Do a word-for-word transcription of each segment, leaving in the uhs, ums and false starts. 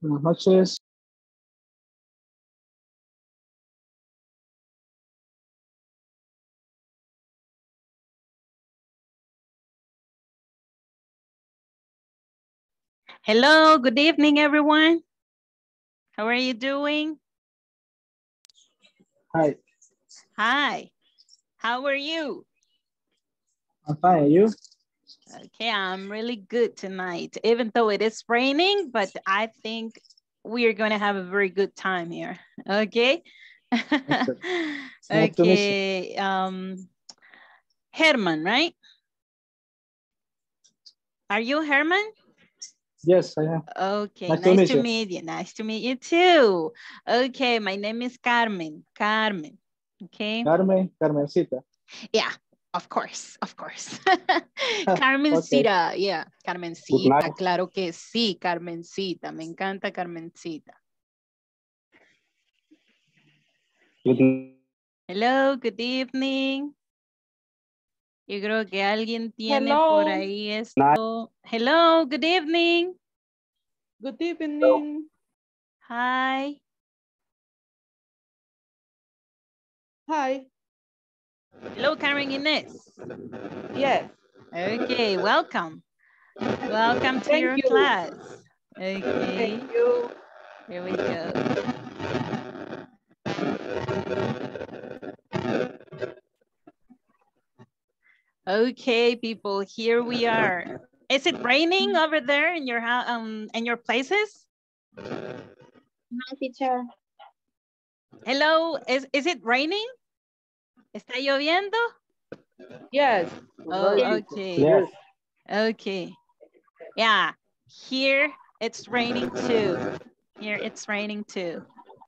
Buenas noches. Hello, good evening, everyone. How are you doing? Hi, Hi, how are you? I'm fine. And you? Okay, I'm really good tonight, even though it is raining, but I think we are going to have a very good time here. Okay. Excellent. Nice to meet you. Okay. Um, Herman, right? Are you Herman? Yes, I am. Okay, Nice, nice to meet to you. meet you. Nice to meet you too. Okay, my name is Carmen. Carmen. Okay. Carmen, Carmencita. Yeah, of course, of course. Okay. Carmencita, yeah, Good Carmencita, night. claro que sí, Carmencita, me encanta Carmencita. Good Hello, good evening. Yo creo que alguien tiene por Hello. ahí night. esto. Hello, good evening. Good evening. Hi. Hi. Hello, Karen Inés. Yes. Okay, welcome. Welcome to Thank your you. class. Okay, Thank you. here we go. Okay, people, here we are. Is it raining over there in your house, um, in your places? No, teacher. Hello, is, is it raining? ¿Está lloviendo? Yes. Oh, okay. Yes. Okay. Yeah, here it's raining too. Here it's raining too.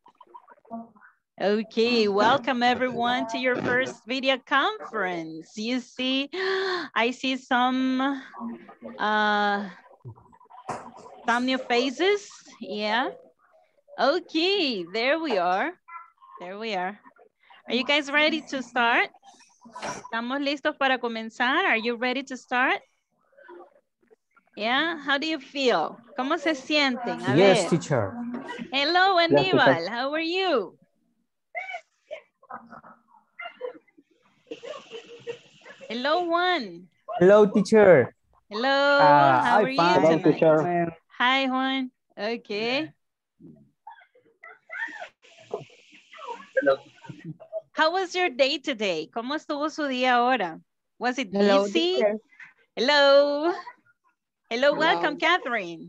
Okay, welcome everyone to your first video conference. You see, I see some uh, some new faces. Yeah. Okay, there we are. There we are. Are you guys ready to start? ¿Estamos listos para comenzar? Are you ready to start? Yeah, how do you feel? ¿Cómo se sienten? A Yes, ver. teacher. Hello, Yes, teacher. Aníbal. How are you? Hello, Juan. Hello, teacher. Hello, Uh, how I are you find. Hello, tonight? teacher. Hi, Juan. Okay. How was your day today? ¿Cómo estuvo su día ahora? Was it Hello, busy? teacher. Hello. Hello, welcome, Hello. Catherine.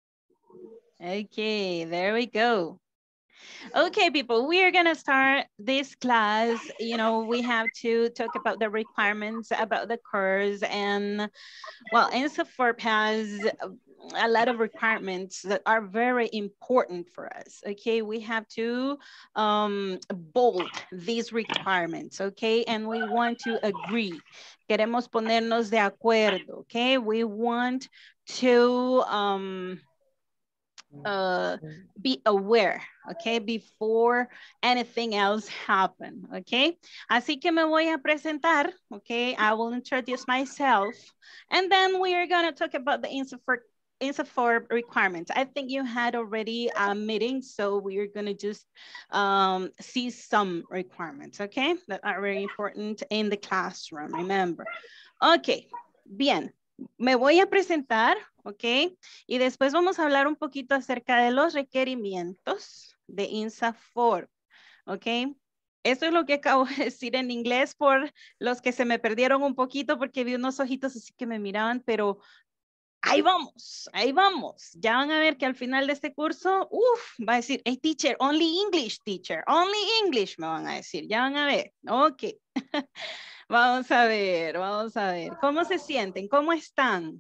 Okay, there we go. Okay, people, we are going to start this class. You know, we have to talk about the requirements about the course. And, well, INSAFORP has a lot of requirements that are very important for us. Okay, we have to um, bold these requirements. Okay, and we want to agree. Queremos ponernos de acuerdo. Okay, we want to um, uh, be aware, okay, before anything else happen, okay? Así que me voy a presentar, okay? I will introduce myself, and then we are gonna talk about the INSAFORP INSAFORP requirements. I think you had already a meeting, so we are gonna just um, see some requirements, okay? That are very important in the classroom, remember. Okay, bien. Me voy a presentar, ¿ok? Y después vamos a hablar un poquito acerca de los requerimientos de INSAFORP, ¿ok? Esto es lo que acabo de decir en inglés por los que se me perdieron un poquito porque vi unos ojitos así que me miraban, pero ahí vamos, ahí vamos. Ya van a ver que al final de este curso, uff, va a decir, hey teacher, only English teacher, only English me van a decir, ya van a ver, ok. Vamos a ver, vamos a ver. ¿Cómo se sienten? ¿Cómo están?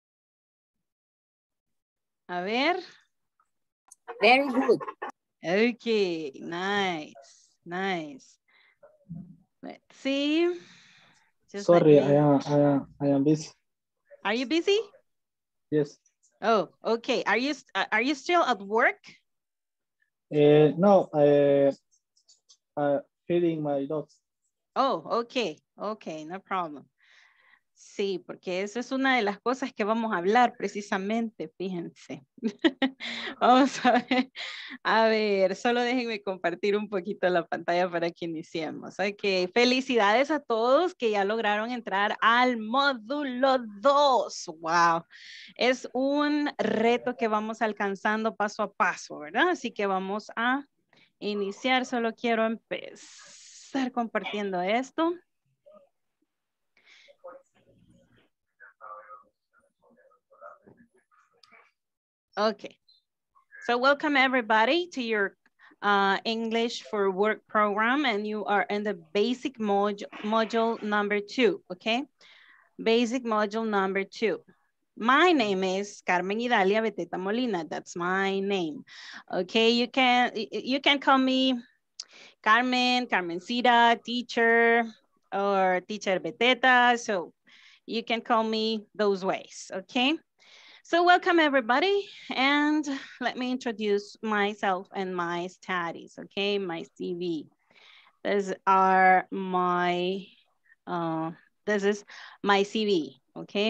A ver. Very good. Okay, nice, nice. Let's see. Just let Sorry, me- I am, I am, I am busy. Are you busy? Yes. Oh, okay. Are you are you still at work? Uh, no, I, uh, feeding my dogs. Oh, okay, okay, no problem. Sí, porque eso es una de las cosas que vamos a hablar precisamente, fíjense. Vamos a ver, a ver, solo déjenme compartir un poquito la pantalla para que iniciemos. Ok, felicidades a todos que ya lograron entrar al módulo dos. Wow, es un reto que vamos alcanzando paso a paso, ¿verdad? Así que vamos a iniciar, solo quiero empezar compartiendo esto. Okay, so welcome everybody to your uh, English for Work program, and you are in the basic mod module number two, okay? Basic module number two. My name is Carmen Idalia Beteta Molina, that's my name. Okay, you can, you can call me Carmen, Carmencita, teacher, or teacher Beteta, so you can call me those ways, okay? So welcome everybody, and let me introduce myself and my studies, okay, my C V. These are my, uh, this is my C V, okay?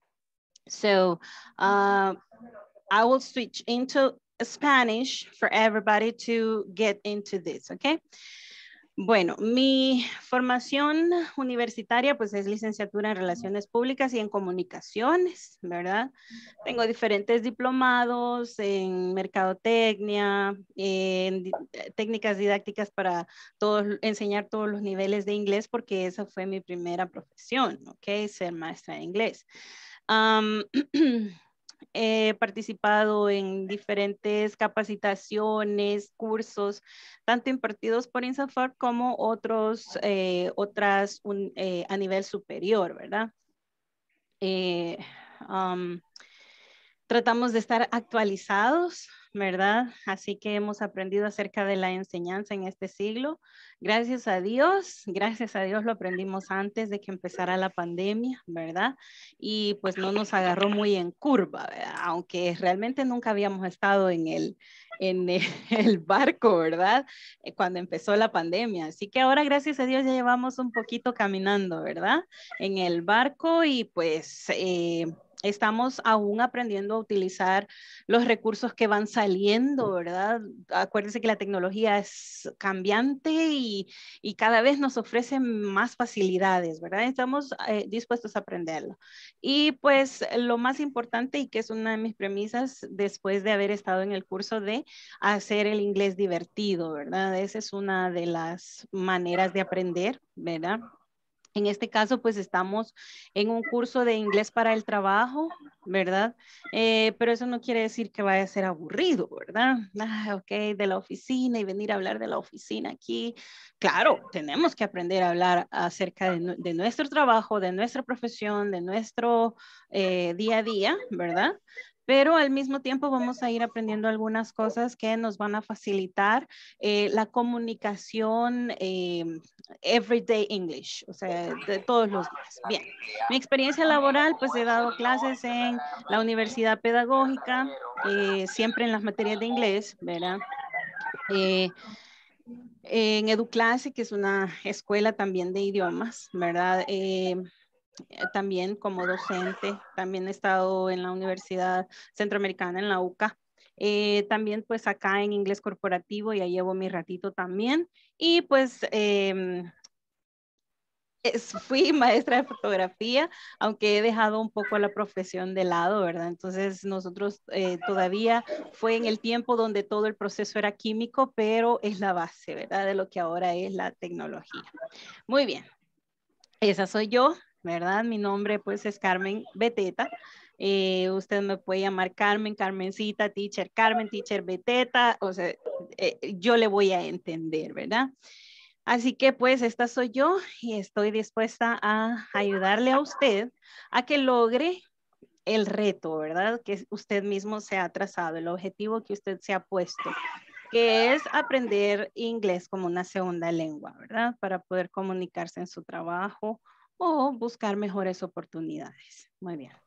So uh, I will switch into Spanish for everybody to get into this, okay? Bueno, mi formación universitaria pues es licenciatura en Relaciones Públicas y en Comunicaciones, ¿verdad? Tengo diferentes diplomados en Mercadotecnia, en técnicas didácticas para todos, enseñar todos los niveles de inglés porque esa fue mi primera profesión, ¿ok? Ser maestra de inglés. Um, He participado en diferentes capacitaciones, cursos, tanto impartidos por INSAFORP como otros, eh, otras un, eh, a nivel superior, ¿verdad? Eh, um, tratamos de estar actualizados, ¿verdad? Así que hemos aprendido acerca de la enseñanza en este siglo. Gracias a Dios, gracias a Dios lo aprendimos antes de que empezara la pandemia, ¿verdad? Y pues no nos agarró muy en curva, ¿verdad? Aunque realmente nunca habíamos estado en el, en el barco, ¿verdad? Cuando empezó la pandemia. Así que ahora, gracias a Dios, ya llevamos un poquito caminando, ¿verdad? En el barco y pues... Eh, estamos aún aprendiendo a utilizar los recursos que van saliendo, ¿verdad? Acuérdense que la tecnología es cambiante y, y cada vez nos ofrece más facilidades, ¿verdad? Estamos eh, dispuestos a aprenderlo. Y pues lo más importante y que es una de mis premisas después de haber estado en el curso de hacer el inglés divertido, ¿verdad? Esa es una de las maneras de aprender, ¿verdad? En este caso, pues estamos en un curso de inglés para el trabajo, ¿verdad? Eh, pero eso no quiere decir que vaya a ser aburrido, ¿verdad? Ah, ok, de la oficina y venir a hablar de la oficina aquí. Claro, tenemos que aprender a hablar acerca de, de nuestro trabajo, de nuestra profesión, de nuestro eh, día a día, ¿verdad? Pero al mismo tiempo vamos a ir aprendiendo algunas cosas que nos van a facilitar eh, la comunicación eh, everyday English, o sea, de todos los días. Bien, mi experiencia laboral, pues he dado clases en la Universidad Pedagógica, eh, siempre en las materias de inglés, ¿verdad? Eh, en EduClase, que es una escuela también de idiomas, ¿verdad? Eh, también como docente, también he estado en la Universidad Centroamericana, en la U C A. Eh, también pues acá en inglés corporativo ya llevo mi ratito también. Y pues eh, es, fui maestra de fotografía, aunque he dejado un poco la profesión de lado, ¿verdad? Entonces nosotros eh, todavía fue en el tiempo donde todo el proceso era químico, pero es la base, ¿verdad? De lo que ahora es la tecnología. Muy bien, esa soy yo, ¿verdad? Mi nombre pues es Carmen Beteta. Eh, usted me puede llamar Carmen, Carmencita, teacher Carmen, teacher Beteta, o sea, eh, yo le voy a entender, ¿verdad? Así que pues esta soy yo y estoy dispuesta a ayudarle a usted a que logre el reto, ¿verdad? Que usted mismo se ha trazado, el objetivo que usted se ha puesto, que es aprender inglés como una segunda lengua, ¿verdad? Para poder comunicarse en su trabajo o buscar mejores oportunidades. Muy bien.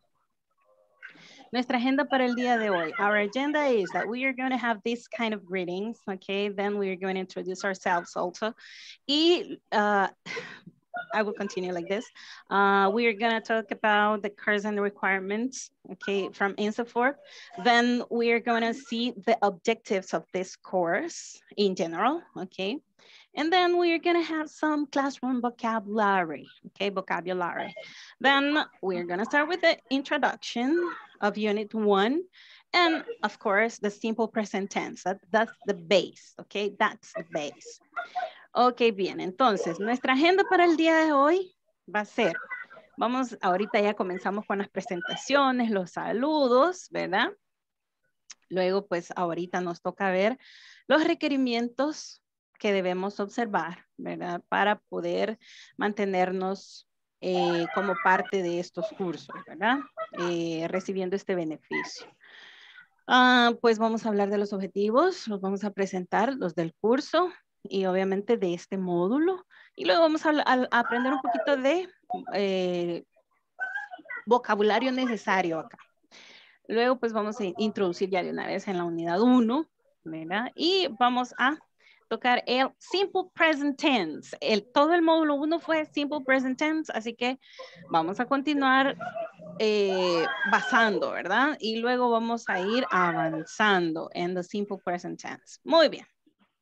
Nuestra agenda para el día de hoy. Our agenda is that we are going to have this kind of greetings, okay? Then we are going to introduce ourselves also. Y uh, I will continue like this. Uh, we're gonna talk about the course and the requirements, okay, from INSAFORP. Then we're gonna see the objectives of this course in general, okay? And then we're gonna have some classroom vocabulary, okay, vocabulary. Then we're gonna start with the introduction of unit one. And of course, the simple present tense, that, that's the base, okay, that's the base. Ok, bien, entonces, nuestra agenda para el día de hoy va a ser, vamos, ahorita ya comenzamos con las presentaciones, los saludos, ¿verdad? Luego, pues, ahorita nos toca ver los requerimientos que debemos observar, ¿verdad? Para poder mantenernos eh, como parte de estos cursos, ¿verdad? Eh, recibiendo este beneficio. Ah, pues vamos a hablar de los objetivos, los vamos a presentar, los del curso, y obviamente de este módulo. Y luego vamos a, a, a aprender un poquito de eh, vocabulario necesario acá. Luego pues vamos a introducir ya de una vez en la unidad uno, ¿verdad? Y vamos a tocar el Simple Present Tense. El, todo el módulo uno fue Simple Present Tense, así que vamos a continuar eh, basando, ¿verdad? Y luego vamos a ir avanzando en the Simple Present Tense. Muy bien.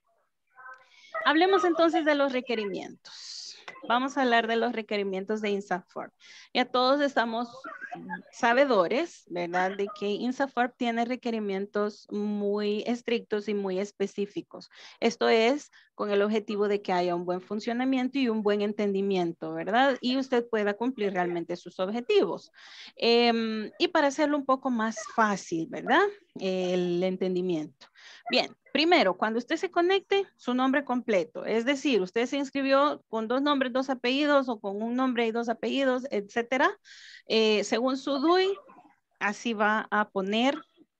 Hablemos entonces de los requerimientos. Vamos a hablar de los requerimientos de INSAFORP. Ya todos estamos sabedores, ¿verdad? De que INSAFORP tiene requerimientos muy estrictos y muy específicos. Esto es con el objetivo de que haya un buen funcionamiento y un buen entendimiento, ¿verdad? Y usted pueda cumplir realmente sus objetivos. Eh, y para hacerlo un poco más fácil, ¿verdad? El entendimiento. Bien, primero, cuando usted se conecte, su nombre completo. Es decir, usted se inscribió con dos nombres, dos apellidos, o con un nombre y dos apellidos, etcétera. Eh, según su D U I, así va a poner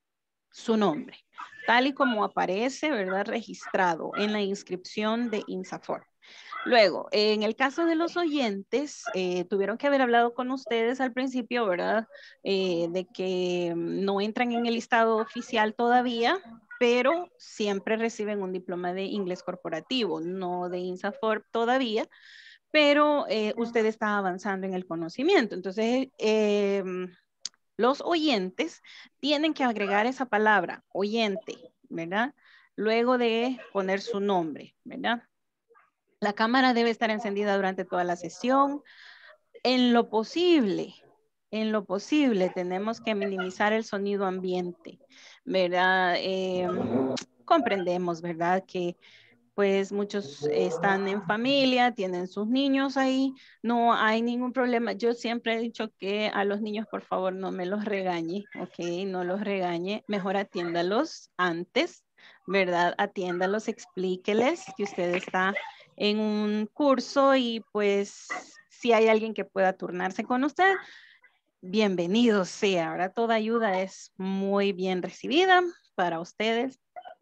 su nombre, tal y como aparece, ¿verdad? Registrado en la inscripción de INSAFORP. Luego, en el caso de los oyentes, eh, tuvieron que haber hablado con ustedes al principio, ¿verdad? Eh, de que no entran en el listado oficial todavía, pero siempre reciben un diploma de inglés corporativo, no de INSAFORP todavía, pero eh, usted está avanzando en el conocimiento. Entonces, eh, los oyentes tienen que agregar esa palabra, oyente, ¿verdad? Luego de poner su nombre, ¿verdad? La cámara debe estar encendida durante toda la sesión. En lo posible, en lo posible, tenemos que minimizar el sonido ambiente, ¿verdad? Eh, comprendemos, ¿verdad? Que pues muchos están en familia, tienen sus niños ahí, no hay ningún problema. Yo siempre he dicho que a los niños, por favor, no me los regañe, ¿ok? No los regañe, mejor atiéndalos antes, ¿verdad? Atiéndalos, explíqueles que usted está en un curso y pues si hay alguien que pueda turnarse con usted, bienvenido sea, ¿verdad? Toda ayuda es muy bien recibida para ustedes.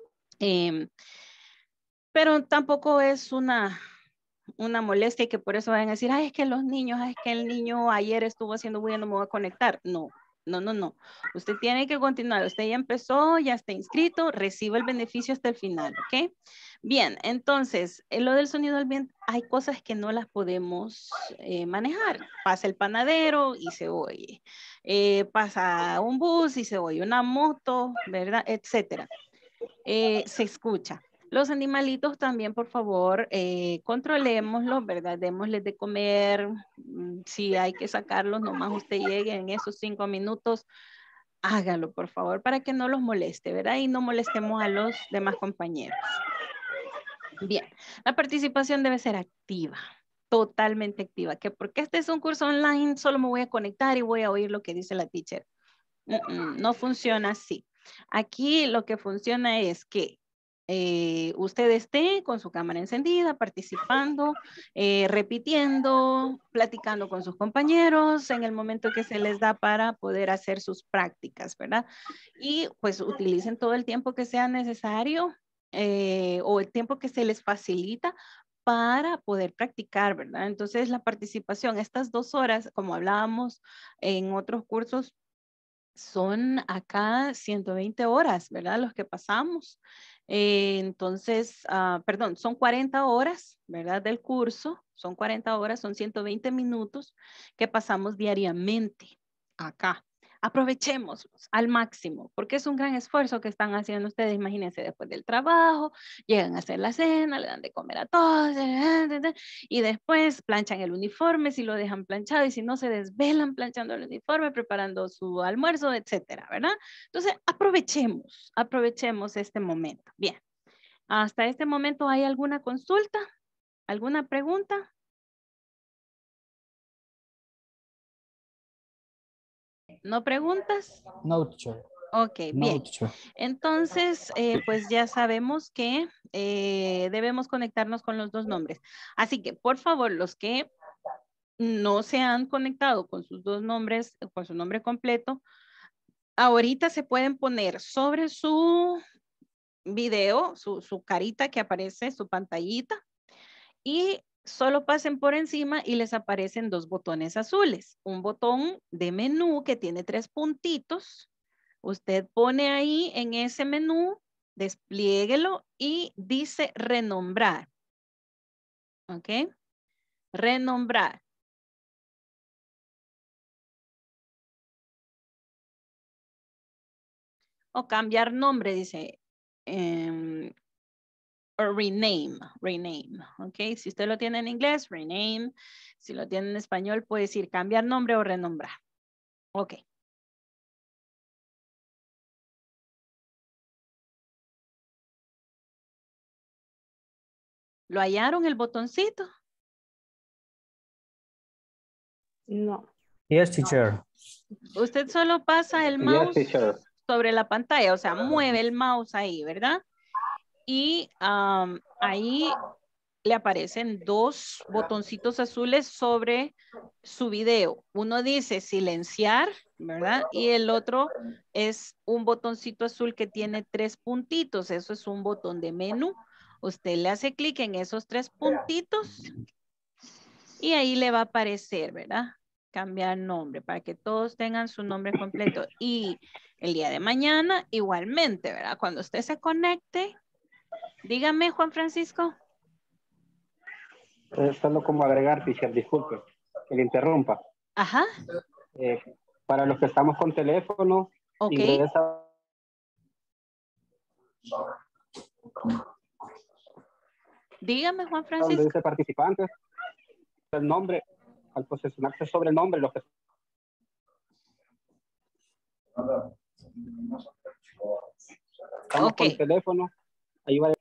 Eh, pero tampoco es una, una molestia y que por eso vayan a decir, ay, es que los niños, ay, es que el niño ayer estuvo haciendo bulla, no me voy a conectar. No, no, no, no. Usted tiene que continuar. Usted ya empezó, ya está inscrito, recibe el beneficio hasta el final, ¿ok? Bien, entonces, en lo del sonido ambiente, hay cosas que no las podemos eh, manejar. Pasa el panadero y se oye. Eh, pasa un bus y se oye una moto, ¿verdad? Etcétera. Eh, se escucha. Los animalitos también, por favor, eh, controlémoslos, ¿verdad? Démosles de comer. Si hay que sacarlos, nomás usted llegue en esos cinco minutos, hágalo, por favor, para que no los moleste, ¿verdad? Y no molestemos a los demás compañeros. Bien, la participación debe ser activa, totalmente activa. Que porque este es un curso online, solo me voy a conectar y voy a oír lo que dice la teacher. Mm-mm, no funciona así. Aquí lo que funciona es que eh, usted esté con su cámara encendida, participando, eh, repitiendo, platicando con sus compañeros en el momento que se les da para poder hacer sus prácticas, ¿verdad? Y pues utilicen todo el tiempo que sea necesario eh, o el tiempo que se les facilita para poder practicar, ¿verdad? Entonces la participación, estas dos horas, como hablábamos en otros cursos, son acá ciento veinte horas, ¿verdad? Los que pasamos. Eh, entonces, ah, perdón, son cuarenta horas, ¿verdad? Del curso, son cuarenta horas, son ciento veinte minutos que pasamos diariamente acá. Aprovechémoslos al máximo, porque es un gran esfuerzo que están haciendo ustedes. Imagínense, después del trabajo, llegan a hacer la cena, le dan de comer a todos, y después planchan el uniforme, si lo dejan planchado, y si no, se desvelan planchando el uniforme, preparando su almuerzo, etcétera, ¿verdad? Entonces, aprovechemos, aprovechemos este momento. Bien, hasta este momento, ¿hay alguna consulta? ¿Alguna pregunta? ¿No preguntas? No, teacher. Ok, No, bien. teacher. Entonces, eh, pues ya sabemos que eh, debemos conectarnos con los dos nombres. Así que, por favor, los que no se han conectado con sus dos nombres, con su nombre completo, ahorita se pueden poner sobre su video, su, su carita que aparece, su pantallita, y solo pasen por encima y les aparecen dos botones azules. Un botón de menú que tiene tres puntitos. Usted pone ahí en ese menú, despliéguelo y dice renombrar. ¿Ok? Renombrar. O cambiar nombre, dice. Um, o rename, rename. ¿Ok? Si usted lo tiene en inglés, rename. Si lo tiene en español, puede decir cambiar nombre o renombrar. Ok. ¿Lo hallaron el botoncito? No. Yes, teacher. Usted solo pasa el Yes, mouse teacher. sobre la pantalla, o sea, mueve el mouse ahí, ¿verdad? Y um, ahí le aparecen dos botoncitos azules sobre su video. Uno dice silenciar, ¿verdad? Y el otro es un botoncito azul que tiene tres puntitos. Eso es un botón de menú. Usted le hace clic en esos tres puntitos y ahí le va a aparecer, ¿verdad? Cambiar nombre para que todos tengan su nombre completo. Y el día de mañana, igualmente, ¿verdad? Cuando usted se conecte, dígame, Juan Francisco. Eh, solo como agregar, teacher, disculpe, que le interrumpa. Ajá. Eh, para los que estamos con teléfono, Ok. ingresa Dígame, Juan donde Francisco. dice participantes, el nombre, al posicionarse sobre el nombre, los que estamos Ok. con teléfono, ahí va.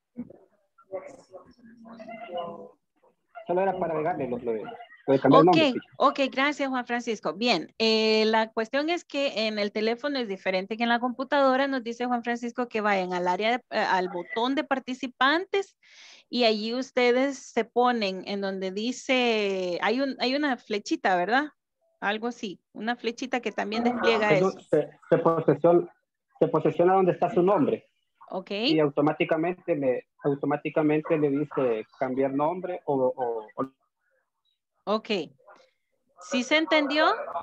Solo era para agregarle lo, lo de, lo de cambiar el Ok, nombre, teacher. ok, gracias Juan Francisco. Bien, eh, la cuestión es que en el teléfono es diferente que en la computadora. Nos dice Juan Francisco que vayan al área, de- eh, al botón de participantes y allí ustedes se ponen en donde dice, hay, un, hay una flechita, ¿verdad? Algo así, una flechita que también despliega Eso eso. se, se posesiona, se posesiona donde está su nombre Ok, y automáticamente le, automáticamente le dice cambiar nombre o, o, o ok. ¿Sí se entendió?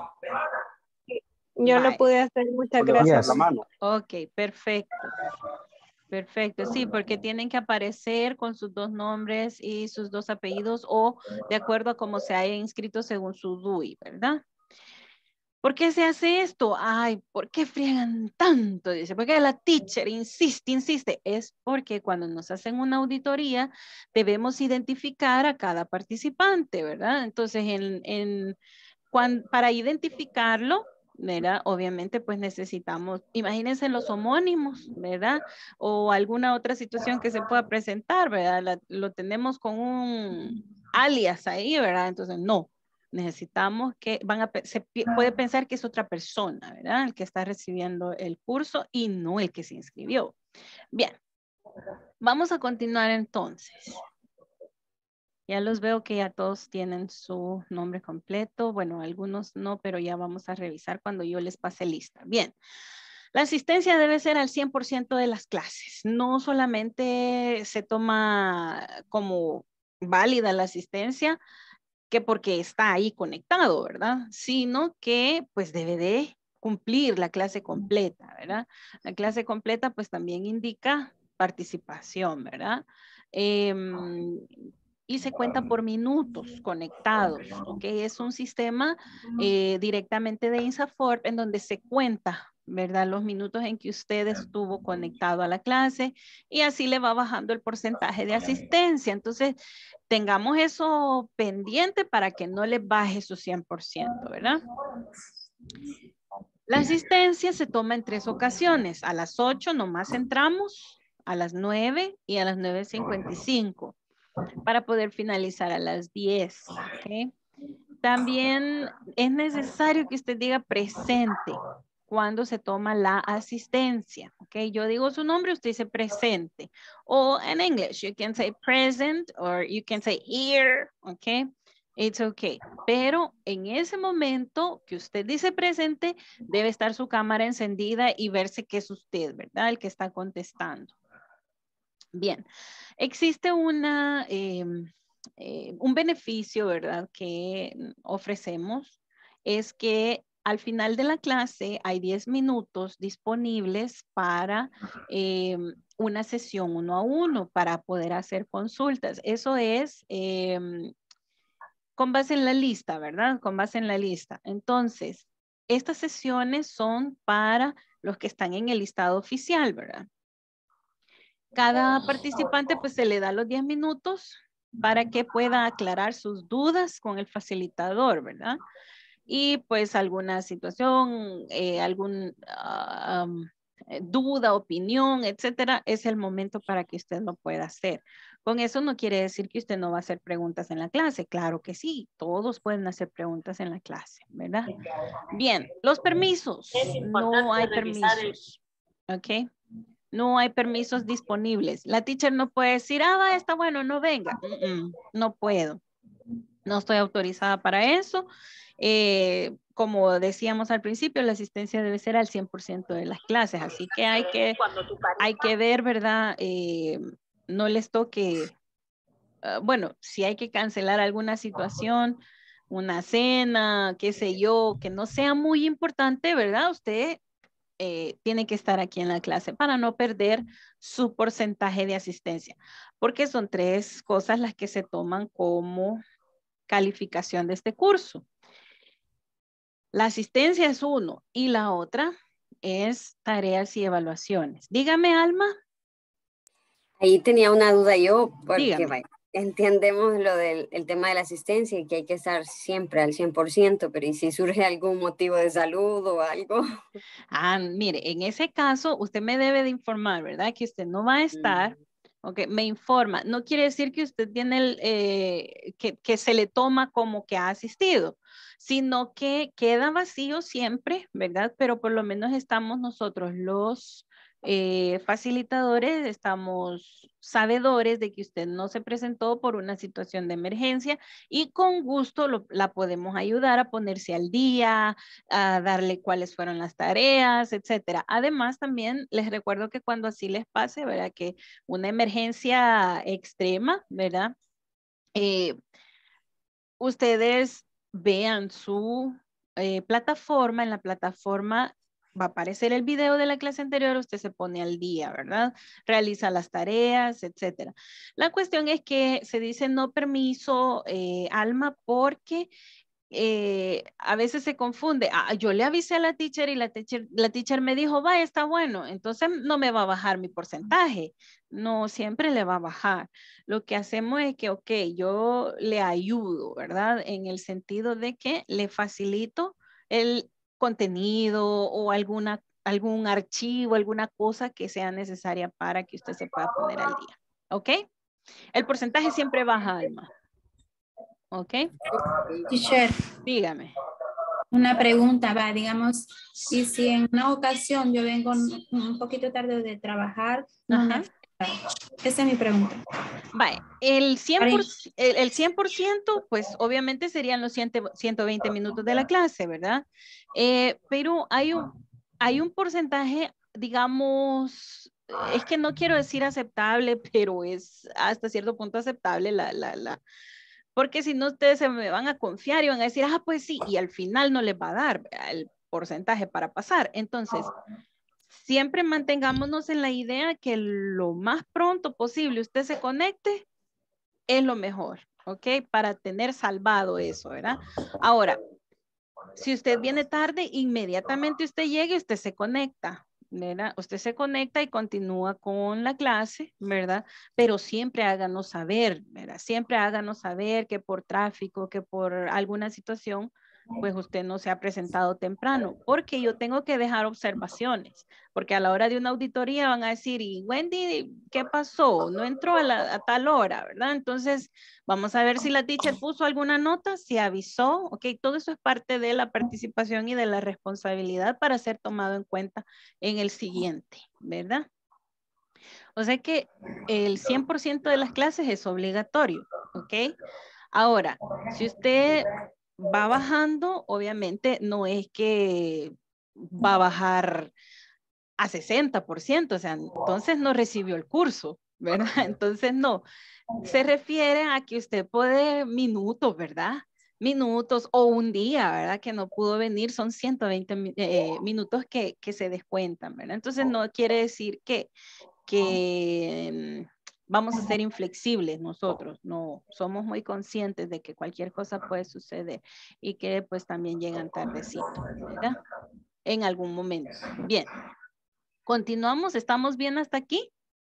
Yo lo Bye. pude hacer, muchas o levantar gracias. la mano. Ok, perfecto. Perfecto, sí, porque tienen que aparecer con sus dos nombres y sus dos apellidos o de acuerdo a cómo se haya inscrito según su D U I, ¿verdad? ¿Por qué se hace esto? Ay, ¿por qué friegan tanto? Dice, porque la teacher insiste, insiste. Es porque cuando nos hacen una auditoría debemos identificar a cada participante, ¿verdad? Entonces, en, en, cuan- para identificarlo, ¿verdad? Obviamente, pues necesitamos, imagínense los homónimos, ¿verdad? O alguna otra situación que se pueda presentar, ¿verdad? La- lo tenemos con un alias ahí, ¿verdad? Entonces, no. Necesitamos que van a, pe- se pi- puede pensar que es otra persona, ¿verdad? El que está recibiendo el curso y no el que se inscribió. Bien, vamos a continuar entonces. Ya los veo que ya todos tienen su nombre completo. Bueno, algunos no, pero ya vamos a revisar cuando yo les pase lista. Bien. La asistencia debe ser al cien por ciento de las clases. No solamente se toma como válida la asistencia, que porque está ahí conectado, ¿verdad? Sino que pues debe de cumplir la clase completa, ¿verdad? La clase completa pues también indica participación, ¿verdad? Eh, y se cuenta por minutos conectados, ¿ok? Es un sistema eh, directamente de INSAFORP en donde se cuenta, ¿verdad? Los minutos en que usted estuvo conectado a la clase y así le va bajando el porcentaje de asistencia. Entonces, tengamos eso pendiente para que no le baje su cien por ciento, ¿verdad? La asistencia se toma en tres ocasiones. A las ocho nomás entramos, a las nueve y a las nueve cincuenta y cinco para poder finalizar a las diez. ¿Okay? También es necesario que usted diga presente cuando se toma la asistencia. ¿Okay? Yo digo su nombre, usted dice presente. O en inglés, you can say present or you can say here. ¿Okay? It's okay. Pero en ese momento que usted dice presente, debe estar su cámara encendida y verse que es usted, ¿verdad? El que está contestando. Bien, existe una, eh, eh, un beneficio, ¿verdad? Que ofrecemos, es que al final de la clase hay diez minutos disponibles para eh, una sesión uno a uno, para poder hacer consultas. Eso es eh, con base en la lista, ¿verdad? Con base en la lista. Entonces, estas sesiones son para los que están en el listado oficial, ¿verdad? Cada participante pues se le da los diez minutos para que pueda aclarar sus dudas con el facilitador, ¿verdad? Y pues alguna situación, eh, algún uh, um, duda, opinión, etcétera, es el momento para que usted lo pueda hacer. Con eso no quiere decir que usted no va a hacer preguntas en la clase. Claro que sí, todos pueden hacer preguntas en la clase, ¿verdad? Bien, los permisos. No hay permisos. ¿Ok? No hay permisos disponibles. La teacher no puede decir, ah, va, está bueno, no venga. Mm, mm, no puedo. No estoy autorizada para eso. Eh, como decíamos al principio, la asistencia debe ser al cien por ciento de las clases. Así que hay que, hay que ver, ¿verdad? Eh, no les toque, uh, bueno, si hay que cancelar alguna situación, una cena, qué sé yo, que no sea muy importante, ¿verdad? Usted Eh, tiene que estar aquí en la clase para no perder su porcentaje de asistencia, porque son tres cosas las que se toman como calificación de este curso. La asistencia es uno y la otra es tareas y evaluaciones. Dígame, Alma. Ahí tenía una duda yo, porque Dígame. vaya, entendemos lo del el tema de la asistencia y que hay que estar siempre al cien por ciento, pero ¿y si surge algún motivo de salud o algo? Ah, mire, en ese caso usted me debe de informar, ¿verdad? Que usted no va a estar, mm. Ok, me informa. No quiere decir que usted tiene el, eh, que, que se le toma como que ha asistido, sino que queda vacío siempre, ¿verdad? Pero por lo menos estamos nosotros los eh, facilitadores, estamos sabedores de que usted no se presentó por una situación de emergencia y con gusto lo, la podemos ayudar a ponerse al día, a darle cuáles fueron las tareas, etcétera. Además, también les recuerdo que cuando así les pase, ¿verdad? Que una emergencia extrema, ¿verdad? Eh, ustedes vean su eh, plataforma, en la plataforma va a aparecer el video de la clase anterior, usted se pone al día, ¿verdad? Realiza las tareas, etcétera. La cuestión es que se dice no permiso, eh, Alma, porque eh, a veces se confunde. Ah, yo le avisé a la teacher y la teacher, la teacher me dijo, vaya, está bueno, entonces no me va a bajar mi porcentaje. No, siempre le va a bajar. Lo que hacemos es que, ok, yo le ayudo, ¿verdad? En el sentido de que le facilito el contenido o alguna, algún archivo, alguna cosa que sea necesaria para que usted se pueda poner al día. ¿Ok? El porcentaje siempre baja, Alma. ¿Ok? Teacher, dígame. Una pregunta, va, digamos, y si en una ocasión yo vengo un poquito tarde de trabajar, no me afecta. Esa es mi pregunta. Vale, el cien por ciento, el, el cien por ciento, pues obviamente serían los ciento veinte minutos de la clase, ¿verdad? Eh, pero hay un, hay un porcentaje, digamos, es que no quiero decir aceptable, pero es hasta cierto punto aceptable la, la, la, porque si no ustedes se me van a confiar y van a decir, ah, pues sí, y al final no les va a dar el porcentaje para pasar. Entonces, siempre mantengámonos en la idea que lo más pronto posible usted se conecte es lo mejor, ¿ok? Para tener salvado eso, ¿verdad? Ahora, si usted viene tarde, inmediatamente usted llegue y usted se conecta, ¿verdad? Usted se conecta y continúa con la clase, ¿verdad? Pero siempre háganos saber, ¿verdad? Siempre háganos saber que por tráfico, que por alguna situación, pues usted no se ha presentado temprano, porque yo tengo que dejar observaciones, porque a la hora de una auditoría van a decir, y Wendy, ¿qué pasó? No entró a, la, a tal hora, ¿verdad? Entonces, vamos a ver si la teacher puso alguna nota, si avisó, ok, todo eso es parte de la participación y de la responsabilidad para ser tomado en cuenta en el siguiente, ¿verdad? O sea que el cien por ciento de las clases es obligatorio, ¿ok? Ahora, si usted va bajando, obviamente no es que va a bajar a sesenta por ciento, o sea, entonces no recibió el curso, ¿verdad? Entonces no, se refiere a que usted puede minutos, ¿verdad? Minutos o un día, ¿verdad? Que no pudo venir, son ciento veinte eh, minutos que, que se descuentan, ¿verdad? Entonces no quiere decir que, que vamos a ser inflexibles nosotros, no, somos muy conscientes de que cualquier cosa puede suceder y que pues también llegan tardecito, ¿verdad? En algún momento. Bien, continuamos, ¿estamos bien hasta aquí?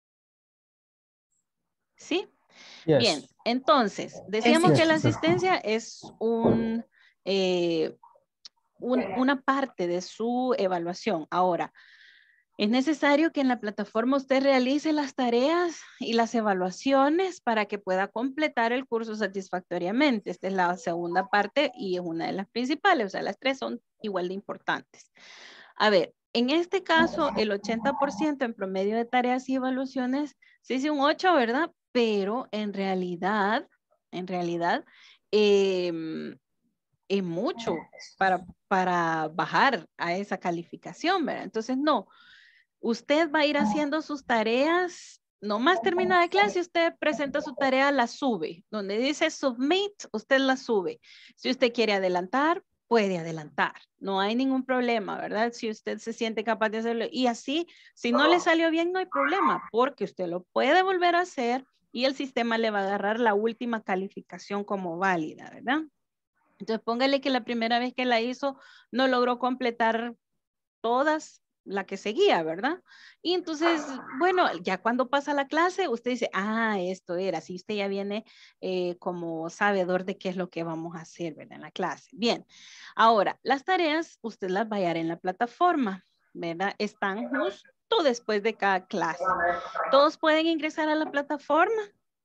¿Sí? Yes. Bien, entonces, decíamos Yes, que la teacher. asistencia es un, eh, un, una parte de su evaluación. Ahora, es necesario que en la plataforma usted realice las tareas y las evaluaciones para que pueda completar el curso satisfactoriamente. Esta es la segunda parte y es una de las principales, o sea, las tres son igual de importantes. A ver, en este caso, el ochenta por ciento en promedio de tareas y evaluaciones, se dice un ocho, ¿verdad? Pero en realidad, en realidad, eh, es mucho para, para bajar a esa calificación, ¿verdad? Entonces, no, usted va a ir haciendo sus tareas, nomás termina de clase, usted presenta su tarea, la sube. Donde dice submit, usted la sube. Si usted quiere adelantar, puede adelantar. No hay ningún problema, ¿verdad? Si usted se siente capaz de hacerlo. Y así, si no le salió bien, no hay problema, porque usted lo puede volver a hacer y el sistema le va a agarrar la última calificación como válida, ¿verdad? Entonces, póngale que la primera vez que la hizo no logró completar todas la que seguía, ¿verdad? Y entonces, bueno, ya cuando pasa la clase, usted dice, ah, esto era, si usted ya viene eh, como sabedor de qué es lo que vamos a hacer, ¿verdad? En la clase. Bien, ahora, las tareas, usted las va a hallar en la plataforma, ¿verdad? Están justo después de cada clase. ¿Todos pueden ingresar a la plataforma?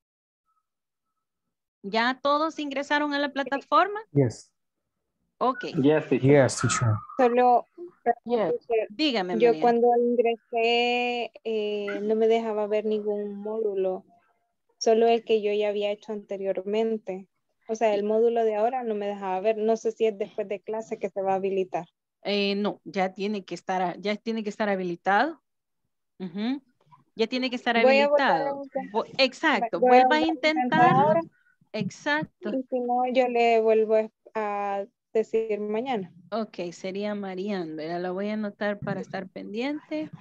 ¿Ya todos ingresaron a la plataforma? Yes. Ok. Yes, teacher. Yes, teacher. Solo, Yes. Dígame, yo María. cuando ingresé eh, no me dejaba ver ningún módulo, solo el que yo ya había hecho anteriormente. O sea, el módulo de ahora no me dejaba ver. No sé si es después de clase que se va a habilitar. Eh, no, ya tiene que estar, ya tiene que estar habilitado. Uh-huh. Ya tiene que estar Voy a volver a habilitado. intentar. Vo- Exacto, Voy a vuelva a volver a intentar intentarlo. ahora. Exacto. Y si no, yo le vuelvo a decir mañana. Ok, sería Marian, ¿verdad? La voy a anotar para estar pendiente.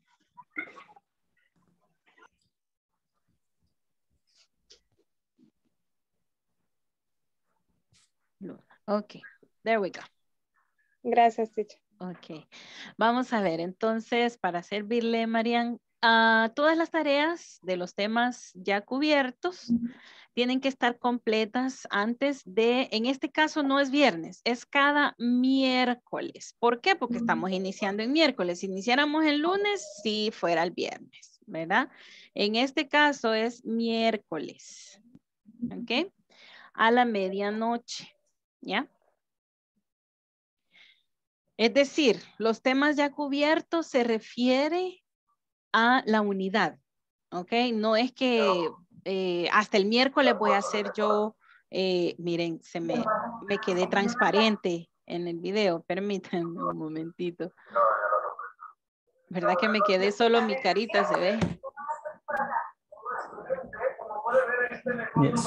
Ok, there we go. Gracias, teacher. Ok, vamos a ver, entonces, para servirle, Marian, a todas las tareas de los temas ya cubiertos tienen que estar completas antes de, en este caso no es viernes, es cada miércoles. ¿Por qué? Porque estamos iniciando en miércoles. Si iniciáramos el lunes, si fuera el viernes, ¿verdad? En este caso es miércoles, ¿ok? A la medianoche, ¿ya? Es decir, los temas ya cubiertos se refiere a la unidad, ¿ok? No es que eh, hasta el miércoles voy a hacer yo, eh, miren, se me, me quedé transparente en el video, permítanme un momentito. ¿Verdad que me quedé solo mi carita, se ve? Yes.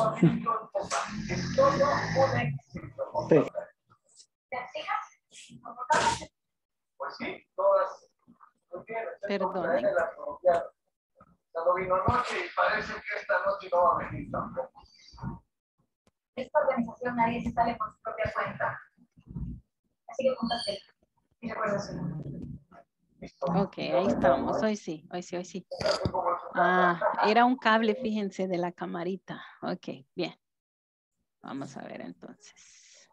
Sí. Pues sí, todas lo tienen. Perdonen. Cuando vino anoche y parece que esta noche no va a venir tampoco. Esta organización nadie se sale por su propia cuenta. Así que póngase. Y recuérdase. Ok, ahí estamos. Hoy sí, hoy sí, hoy sí. Ah, era un cable, fíjense, de la camarita. Ok, bien. Vamos a ver entonces.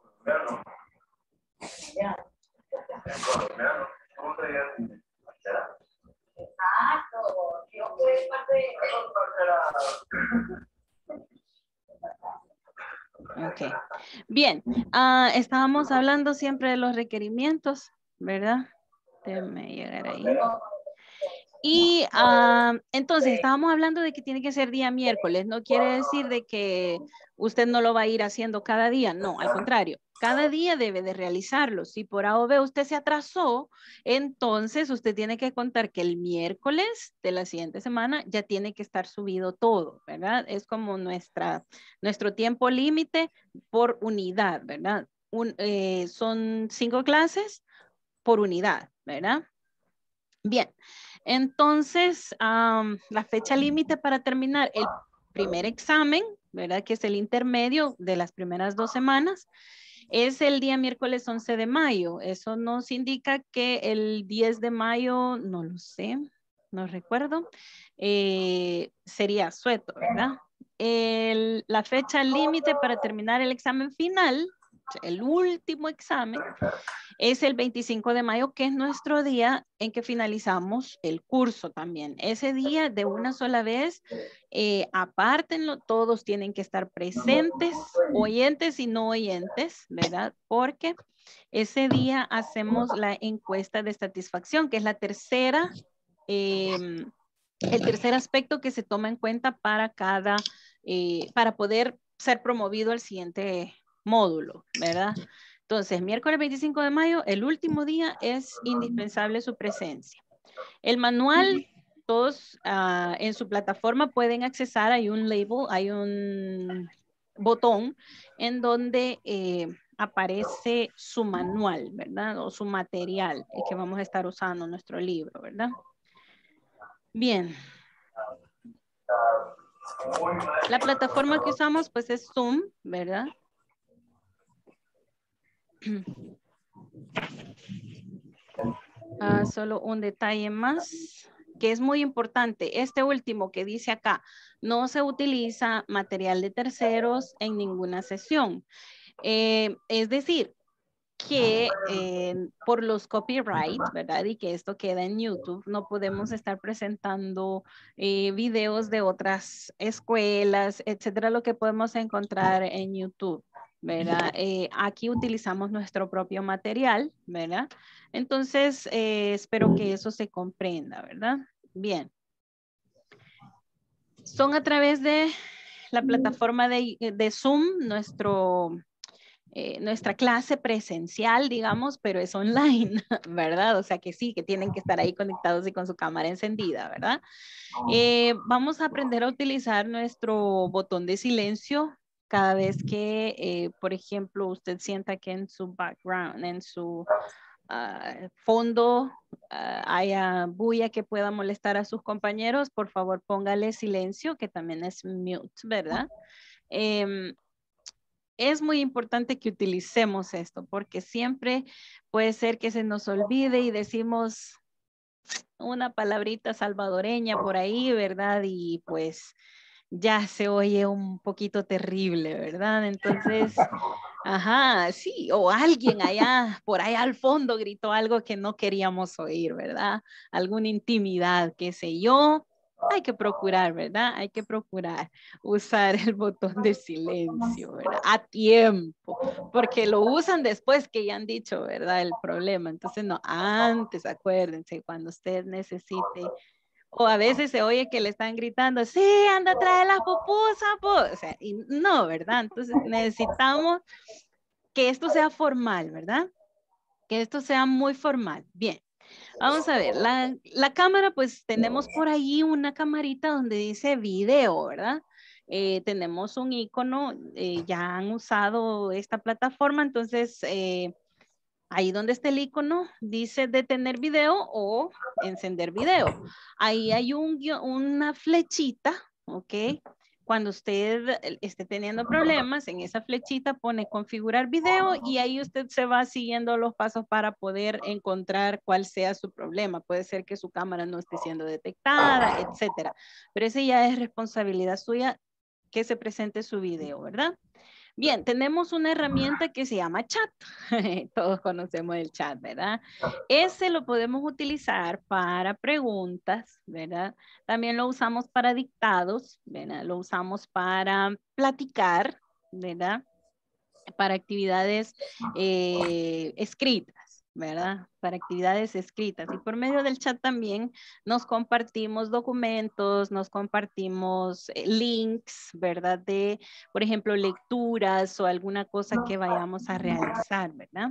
Exacto. Yo fui parte de... Ok, bien. Ah, estábamos hablando siempre de los requerimientos, ¿verdad? Déjenme llegar ahí. Y ah, entonces estábamos hablando de que tiene que ser día miércoles. No quiere decir de que usted no lo va a ir haciendo cada día. No, al contrario. Cada día debe de realizarlo. Si por A o B usted se atrasó, entonces usted tiene que contar que el miércoles de la siguiente semana ya tiene que estar subido todo, ¿verdad? Es como nuestra, nuestro tiempo límite por unidad, ¿verdad? Un, eh, son cinco clases por unidad, ¿verdad? Bien, entonces um, la fecha límite para terminar el primer examen, ¿verdad? Que es el intermedio de las primeras dos semanas, es el día miércoles once de mayo. Eso nos indica que el diez de mayo, no lo sé, no recuerdo, eh, sería sueto, ¿verdad? El, la fecha límite para terminar el examen final, el último examen, es el veinticinco de mayo, que es nuestro día en que finalizamos el curso también. Ese día de una sola vez, eh, apártenlo, todos tienen que estar presentes, oyentes y no oyentes, ¿verdad? Porque ese día hacemos la encuesta de satisfacción, que es la tercera, eh, el tercer aspecto que se toma en cuenta para cada, eh, para poder ser promovido al siguiente módulo, ¿verdad? Entonces, miércoles veinticinco de mayo, el último día, es indispensable su presencia. El manual, todos uh, en su plataforma pueden accesar, hay un label, hay un botón en donde eh, aparece su manual, ¿verdad? O su material el que vamos a estar usando en nuestro libro, ¿verdad? Bien. La plataforma que usamos pues es Zoom, ¿verdad? Uh, solo un detalle más que es muy importante. Este último que dice acá, no se utiliza material de terceros en ninguna sesión. Eh, es decir, que eh, por los copyright, ¿verdad? Y que esto queda en YouTube, no podemos estar presentando eh, videos de otras escuelas, etcétera, lo que podemos encontrar en YouTube, ¿verdad? Eh, aquí utilizamos nuestro propio material, ¿verdad? Entonces, eh, espero que eso se comprenda, ¿verdad? Bien. Son a través de la plataforma de, de Zoom, nuestro... Eh, nuestra clase presencial, digamos, pero es online, ¿verdad? O sea que sí, que tienen que estar ahí conectados y con su cámara encendida, ¿verdad? Eh, vamos a aprender a utilizar nuestro botón de silencio cada vez que, eh, por ejemplo, usted sienta que en su background, en su uh, fondo uh, haya bulla que pueda molestar a sus compañeros, por favor póngale silencio, que también es mute, ¿verdad? Eh, Es muy importante que utilicemos esto porque siempre puede ser que se nos olvide y decimos una palabrita salvadoreña por ahí, ¿verdad? Y pues ya se oye un poquito terrible, ¿verdad? Entonces, ajá, sí, o alguien allá, por allá al fondo gritó algo que no queríamos oír, ¿verdad? Alguna intimidad, qué sé yo. Hay que procurar, ¿verdad? Hay que procurar usar el botón de silencio, ¿verdad? A tiempo, porque lo usan después que ya han dicho, ¿verdad? El problema. Entonces, no, antes, acuérdense, cuando usted necesite, o a veces se oye que le están gritando, sí, anda a traer las pupusas, o sea, y no, ¿verdad? Entonces, necesitamos que esto sea formal, ¿verdad? Que esto sea muy formal. Bien. Vamos a ver, la, la cámara, pues tenemos por ahí una camarita donde dice video, ¿verdad? Eh, tenemos un icono, eh, ya han usado esta plataforma, entonces eh, Ahí donde está el icono dice detener video o encender video. Ahí hay un, guio- una flechita, ¿ok? Cuando usted esté teniendo problemas, en esa flechita pone configurar video y ahí usted se va siguiendo los pasos para poder encontrar cuál sea su problema. Puede ser que su cámara no esté siendo detectada, etcétera. Pero esa ya es responsabilidad suya que se presente su video, ¿verdad? Bien, tenemos una herramienta que se llama chat. Todos conocemos el chat, ¿verdad? Ese lo podemos utilizar para preguntas, ¿verdad? También lo usamos para dictados, ¿verdad? Lo usamos para platicar, ¿verdad? Para actividades eh, escritas, ¿verdad? Para actividades escritas. Y por medio del chat también nos compartimos documentos, nos compartimos eh, links, ¿verdad? De, por ejemplo, lecturas o alguna cosa que vayamos a realizar, ¿verdad?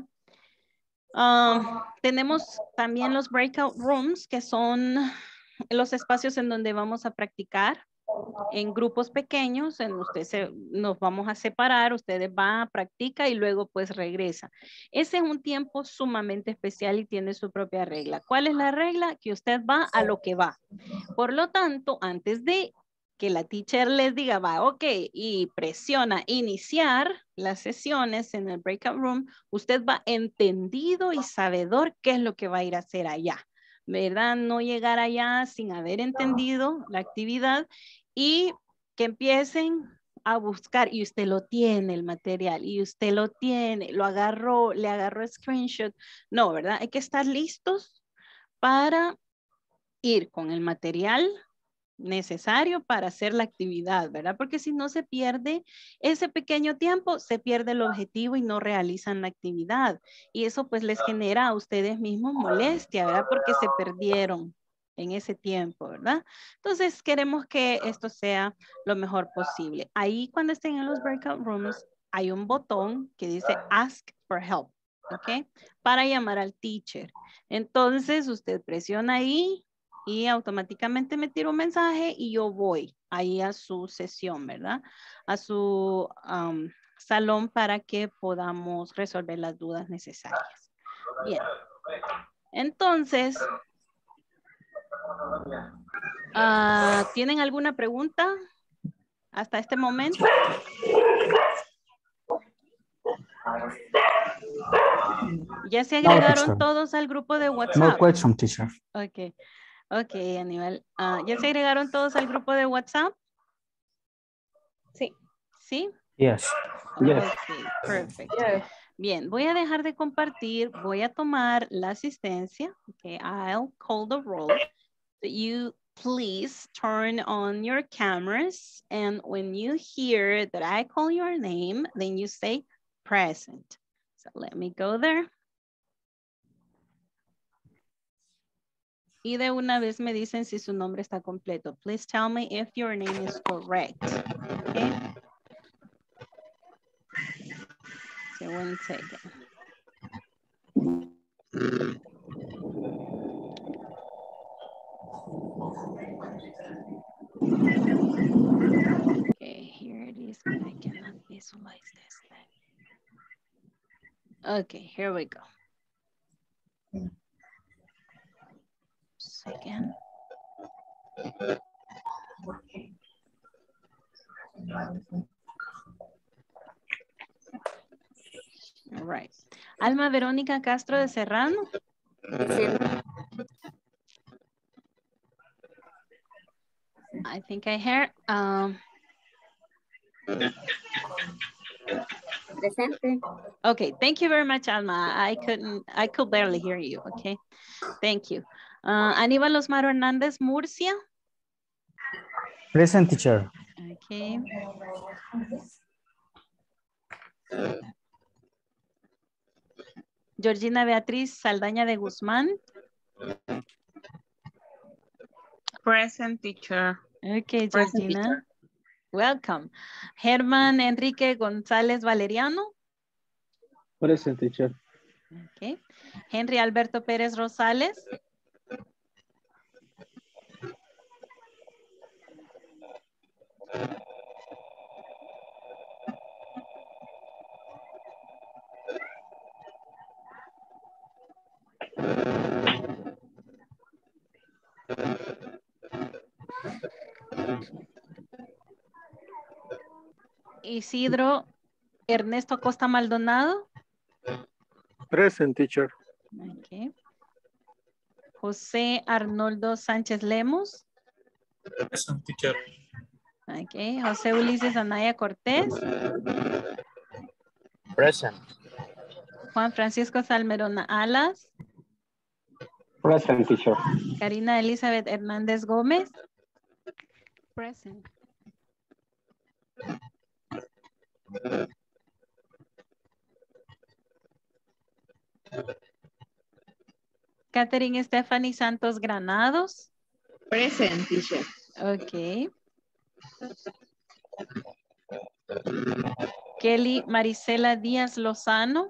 Um, tenemos también los breakout rooms, que son los espacios en donde vamos a practicar en grupos pequeños, en usted se, nos vamos a separar, ustedes van, practica y luego pues regresa. Ese es un tiempo sumamente especial y tiene su propia regla. ¿Cuál es la regla? Que usted va a lo que va. Por lo tanto, antes de que la teacher les diga, va, ok, y presiona iniciar las sesiones en el breakout room, usted va entendido y sabedor qué es lo que va a ir a hacer allá, ¿verdad? No llegar allá sin haber entendido la actividad y que empiecen a buscar y usted lo tiene el material y usted lo tiene, lo agarró, le agarró screenshot. No, ¿verdad? Hay que estar listos para ir con el material necesario para hacer la actividad, ¿verdad? Porque si no se pierde ese pequeño tiempo, se pierde el objetivo y no realizan la actividad. Y eso pues les genera a ustedes mismos molestia, ¿verdad? Porque se perdieron en ese tiempo, ¿verdad? Entonces queremos que esto sea lo mejor posible. Ahí cuando estén en los breakout rooms, hay un botón que dice Ask for Help, ¿ok? Para llamar al teacher. Entonces usted presiona ahí y automáticamente me tira un mensaje y yo voy ahí a su sesión, ¿verdad? A su um, salón para que podamos resolver las dudas necesarias. Bien. Entonces, uh, ¿tienen alguna pregunta hasta este momento? ¿Ya se agregaron No, todos al grupo de WhatsApp? No question, teacher. Ok. Ok, Aníbal. Uh, ¿Ya se agregaron todos al grupo de WhatsApp? Sí. ¿Sí? Yes. Yes. Ok, perfecto. Bien, voy a dejar de compartir. Voy a tomar la asistencia. Ok, I'll call the roll. So you please turn on your cameras. And when you hear that I call your name, then you say present. So let me go there. Y de una vez me dicen si su nombre está completo. Please tell me if your name is correct. Okay. So one second. Okay, here it is, but I cannot visualize this thing. Okay, here we go. Second. All right. Alma Verónica Castro de Serrano. I think I heard. Um, Presente. okay, thank you very much, Alma. I couldn't, I could barely hear you, okay? Thank you. Uh, Aníbal Osmaro Hernández Murcia. Present, teacher. Okay. Georgina Beatriz Saldaña de Guzmán. Present, teacher. Okay, Present, Georgina. teacher. Welcome. Germán Enrique González Valeriano. Present, teacher. Okay. Henry Alberto Pérez Rosales. Present. Isidro Ernesto Acosta Maldonado. Present, teacher. Okay. José Arnoldo Sánchez Lemos. Present, teacher. Okay. José Ulises Anaya Cortés. Present. Juan Francisco Salmerón Alas. Present, teacher. Karina Elizabeth Hernández Gómez. Present. Catherine Stephanie Santos Granados. Present, teacher. Ok. Kelly Marisela Díaz Lozano.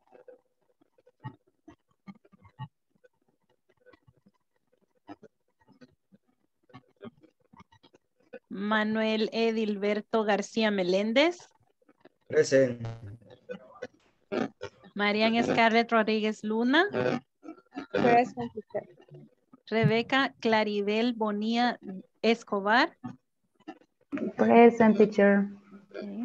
Manuel Edilberto García Meléndez. Present. Marian Scarlett Rodríguez Luna. Present, teacher. Rebeca Claribel Bonilla Escobar. Present, teacher. Okay.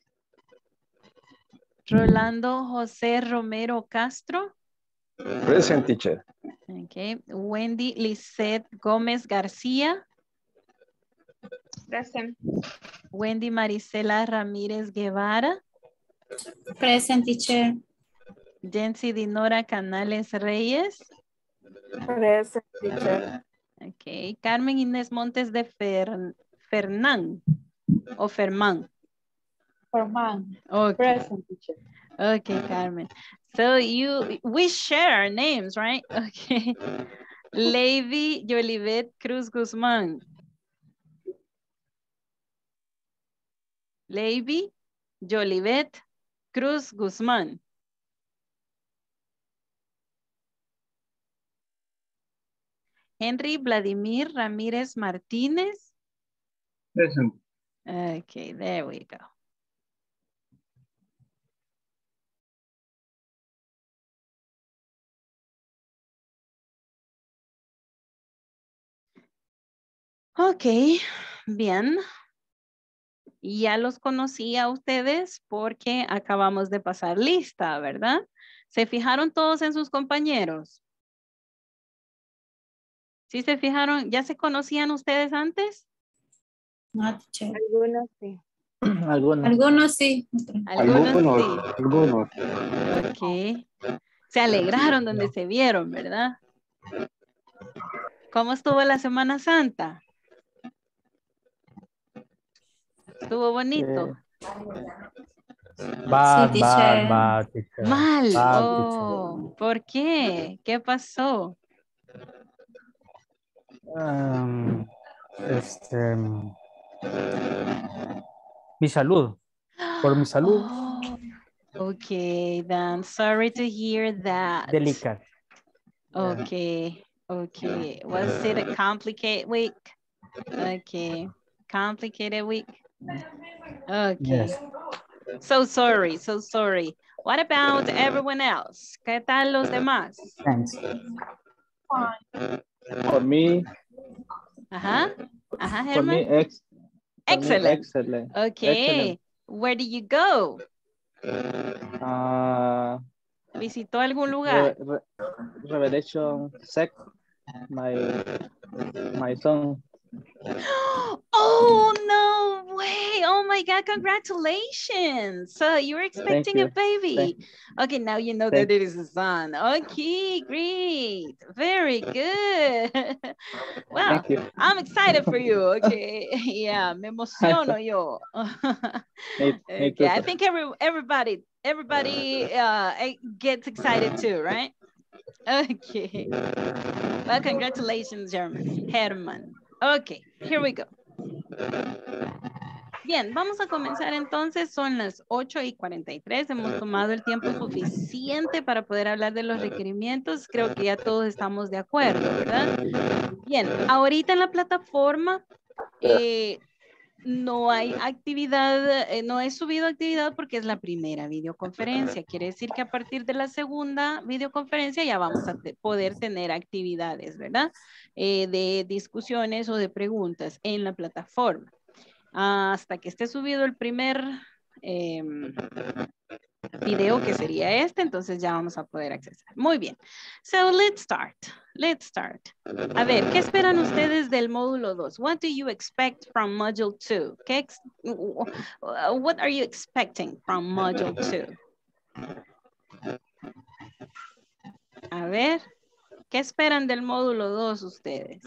Rolando José Romero Castro. Present, teacher. Okay. Wendy Lisette Gómez García. Present. Wendy Marisela Ramírez Guevara. Present, teacher. Jency Dinora Canales Reyes. Present, teacher. Okay. Carmen Inés Montes de Fer, Fernán o Fermán. Fermán. Okay. Present, teacher. Okay, Carmen. So you, we share our names, right? Okay. Levy Yolivet Cruz Guzmán. Levy Yolivet Cruz Guzmán. Henry Vladimir Ramírez Martínez. Present. Okay, there we go. Ok, bien. Ya los conocí a ustedes porque acabamos de pasar lista, ¿verdad? ¿Se fijaron todos en sus compañeros? ¿Sí se fijaron? ¿Ya se conocían ustedes antes? No, teacher. Algunos sí. Algunos. Algunos sí. Algunos, Algunos, sí. algunos. Ok. Se alegraron donde se vieron, ¿verdad? ¿Cómo estuvo la Semana Santa? ¿Estuvo bonito? Bad, Sí, bad, teacher. bad, teacher. Mal. Bad, Oh, ¿por qué? ¿Qué pasó? teacher. Um, este, mi salud. Por mi salud. Oh, okay, then sorry to hear that. Delicada. Okay, okay. Was it a complicated week? Okay, complicated week. Okay. Yes. So sorry, so sorry. What about everyone else? ¿Qué tal los demás? Thanks. For me, Ajá, ajá, for me, Herman. ex, for me, Excellent. excellent. Okay, Excellent. where did you go? Uh, ¿Visitó algún lugar? Re- Re- Revelation sec, my my son. Oh, no way. Oh my God, congratulations. So you were expecting a you. baby. Okay, now you know Thank- that it is a son. Okay, great. Very good. Well, Thank you. I'm excited for you. Okay, yeah, me emociono yo. Me- me Okay, too. I think every, everybody, everybody uh, gets excited too, right? Okay. Well, congratulations, Herman. Herman. Okay, here we go. Bien, vamos a comenzar entonces. Son las ocho y cuarenta y tres. Hemos tomado el tiempo suficiente para poder hablar de los requerimientos. Creo que ya todos estamos de acuerdo, ¿verdad? Bien, ahorita en la plataforma, eh, no hay actividad, eh, no he subido actividad porque es la primera videoconferencia. Quiere decir que a partir de la segunda videoconferencia ya vamos a te- poder tener actividades, ¿verdad? Eh, de discusiones o de preguntas en la plataforma. Hasta que esté subido el primer eh, video, que sería este, entonces ya vamos a poder accesar. Muy bien. So let's start. Let's start. A ver, ¿qué esperan ustedes del módulo dos? What do you expect from module two? ¿Qué ex what are you expecting from module two? A ver, ¿qué esperan del módulo dos ustedes?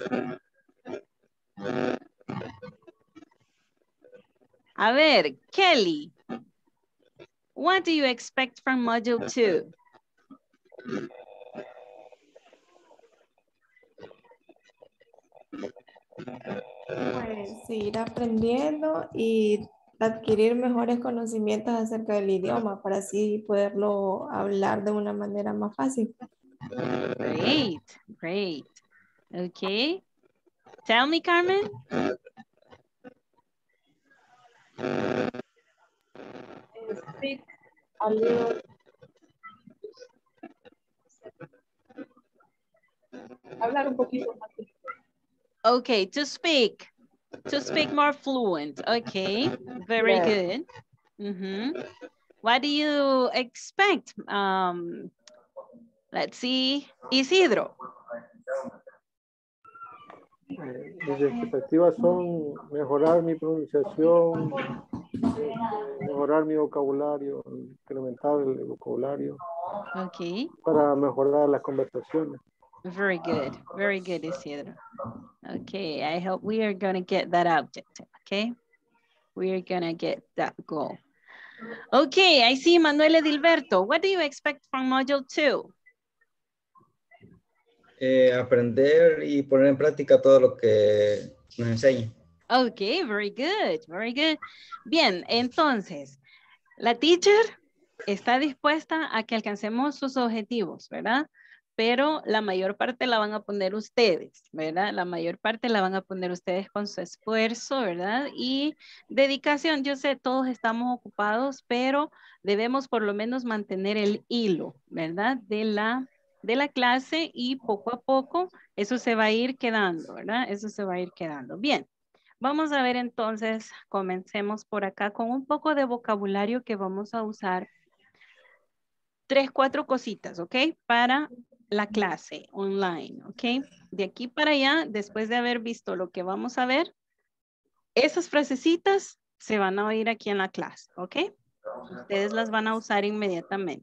A ver, Kelly. What do you expect from module two? Pues seguir aprendiendo y adquirir mejores conocimientos acerca del idioma para así poderlo hablar de una manera más fácil. Great, great. Okay. Tell me, Carmen. Speak a little. Hablar un poquito más. Okay, to speak. To speak more fluent. Okay, very Yes. good. Mm-hmm. What do you expect? Um, let's see. Isidro. Eh, Mis expectativas son mejorar mi pronunciación, eh, mejorar mi vocabulario, incrementar el vocabulario Okay. para mejorar las conversaciones. Very good. Very good, Isidro. Okay, I hope we are going to get that objective, okay? We are going to get that goal. Okay, I see Manuel Edilberto. What do you expect from module two? Eh, aprender y poner en práctica todo lo que nos enseña. Okay, very good, very good. Bien, entonces, la teacher está dispuesta a que alcancemos sus objetivos, ¿verdad? Pero la mayor parte la van a poner ustedes, ¿verdad? La mayor parte la van a poner ustedes con su esfuerzo, ¿verdad? Y dedicación. Yo sé, todos estamos ocupados, pero debemos por lo menos mantener el hilo, ¿verdad? De la, de la clase y poco a poco eso se va a ir quedando, ¿verdad? Eso se va a ir quedando. Bien, vamos a ver entonces, comencemos por acá con un poco de vocabulario que vamos a usar. Tres, cuatro cositas, ¿ok? Para la clase online, ¿ok? De aquí para allá, después de haber visto lo que vamos a ver, esas frasecitas se van a oír aquí en la clase, ¿ok? Ustedes las van a usar inmediatamente.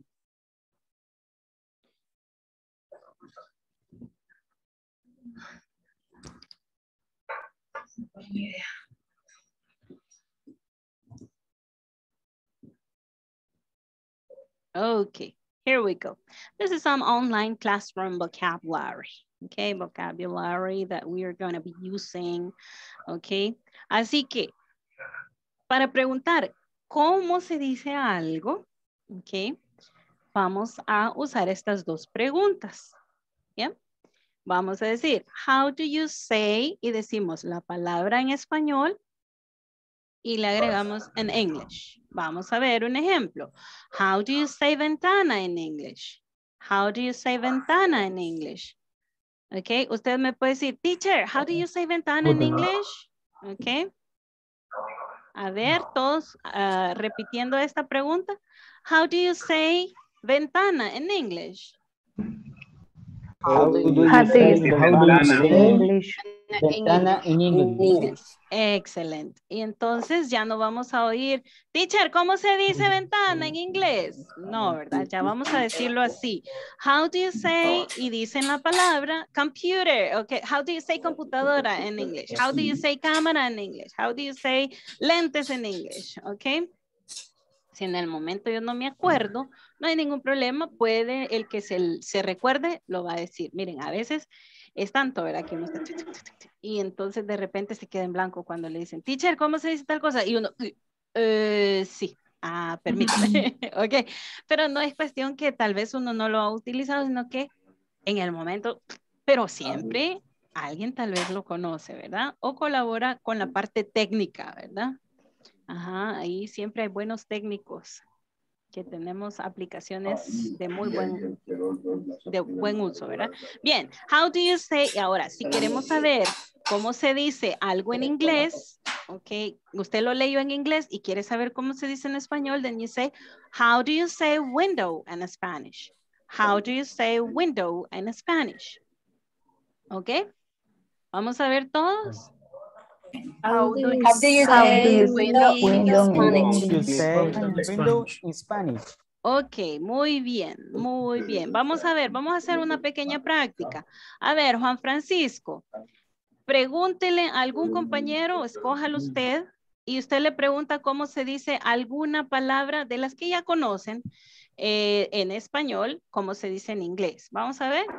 Okay, here we go. This is some online classroom vocabulary. Okay, vocabulary that we are going to be using. Okay, así que para preguntar cómo se dice algo, okay, vamos a usar estas dos preguntas. ¿Ya? Vamos a decir, how do you say? Y decimos la palabra en español y le agregamos en English. Vamos a ver un ejemplo. How do you say ventana in English? How do you say ventana in English? Ok, usted me puede decir, teacher, how do you say ventana in English? Ok. A ver, todos uh, repitiendo esta pregunta. How do you say ventana in English? How do you How do you say say ventana in English? Ventana in English. Excelente. Y entonces ya no vamos a oír, teacher, ¿cómo se dice ventana en inglés? No, ¿verdad? Ya vamos a decirlo así. How do you say, y dicen la palabra, computer, okay. How do you say computadora en English? How do you say cámara en English? How do you say lentes en English? Okay. Si en el momento yo no me acuerdo, no hay ningún problema. Puede, el que se, se recuerde, lo va a decir. Miren, a veces es tanto, ¿verdad? Que uno está... Y entonces de repente se queda en blanco cuando le dicen, teacher, ¿cómo se dice tal cosa? Y uno, eh, sí, ah, permítame. Ok, pero no es cuestión que tal vez uno no lo ha utilizado, sino que en el momento, pero siempre alguien tal vez lo conoce, ¿verdad? O colabora con la parte técnica, ¿verdad? Ajá, ahí siempre hay buenos técnicos que tenemos aplicaciones de muy buen, de buen uso, ¿verdad? Bien, how do you say, ahora, si queremos saber cómo se dice algo en inglés, ok, usted lo leyó en inglés y quiere saber cómo se dice en español, then you say, how do you say window in Spanish? How do you say window in Spanish? Ok, vamos a ver todos. How do you How do you say say window window in window Spanish? You say window in Spanish. Ok, muy bien, muy bien. Vamos a ver, vamos a hacer una pequeña práctica. A ver, Juan Francisco, pregúntele a algún compañero, escójalo usted, y usted le pregunta cómo se dice alguna palabra de las que ya conocen eh, en español, cómo se dice en inglés. Vamos a ver.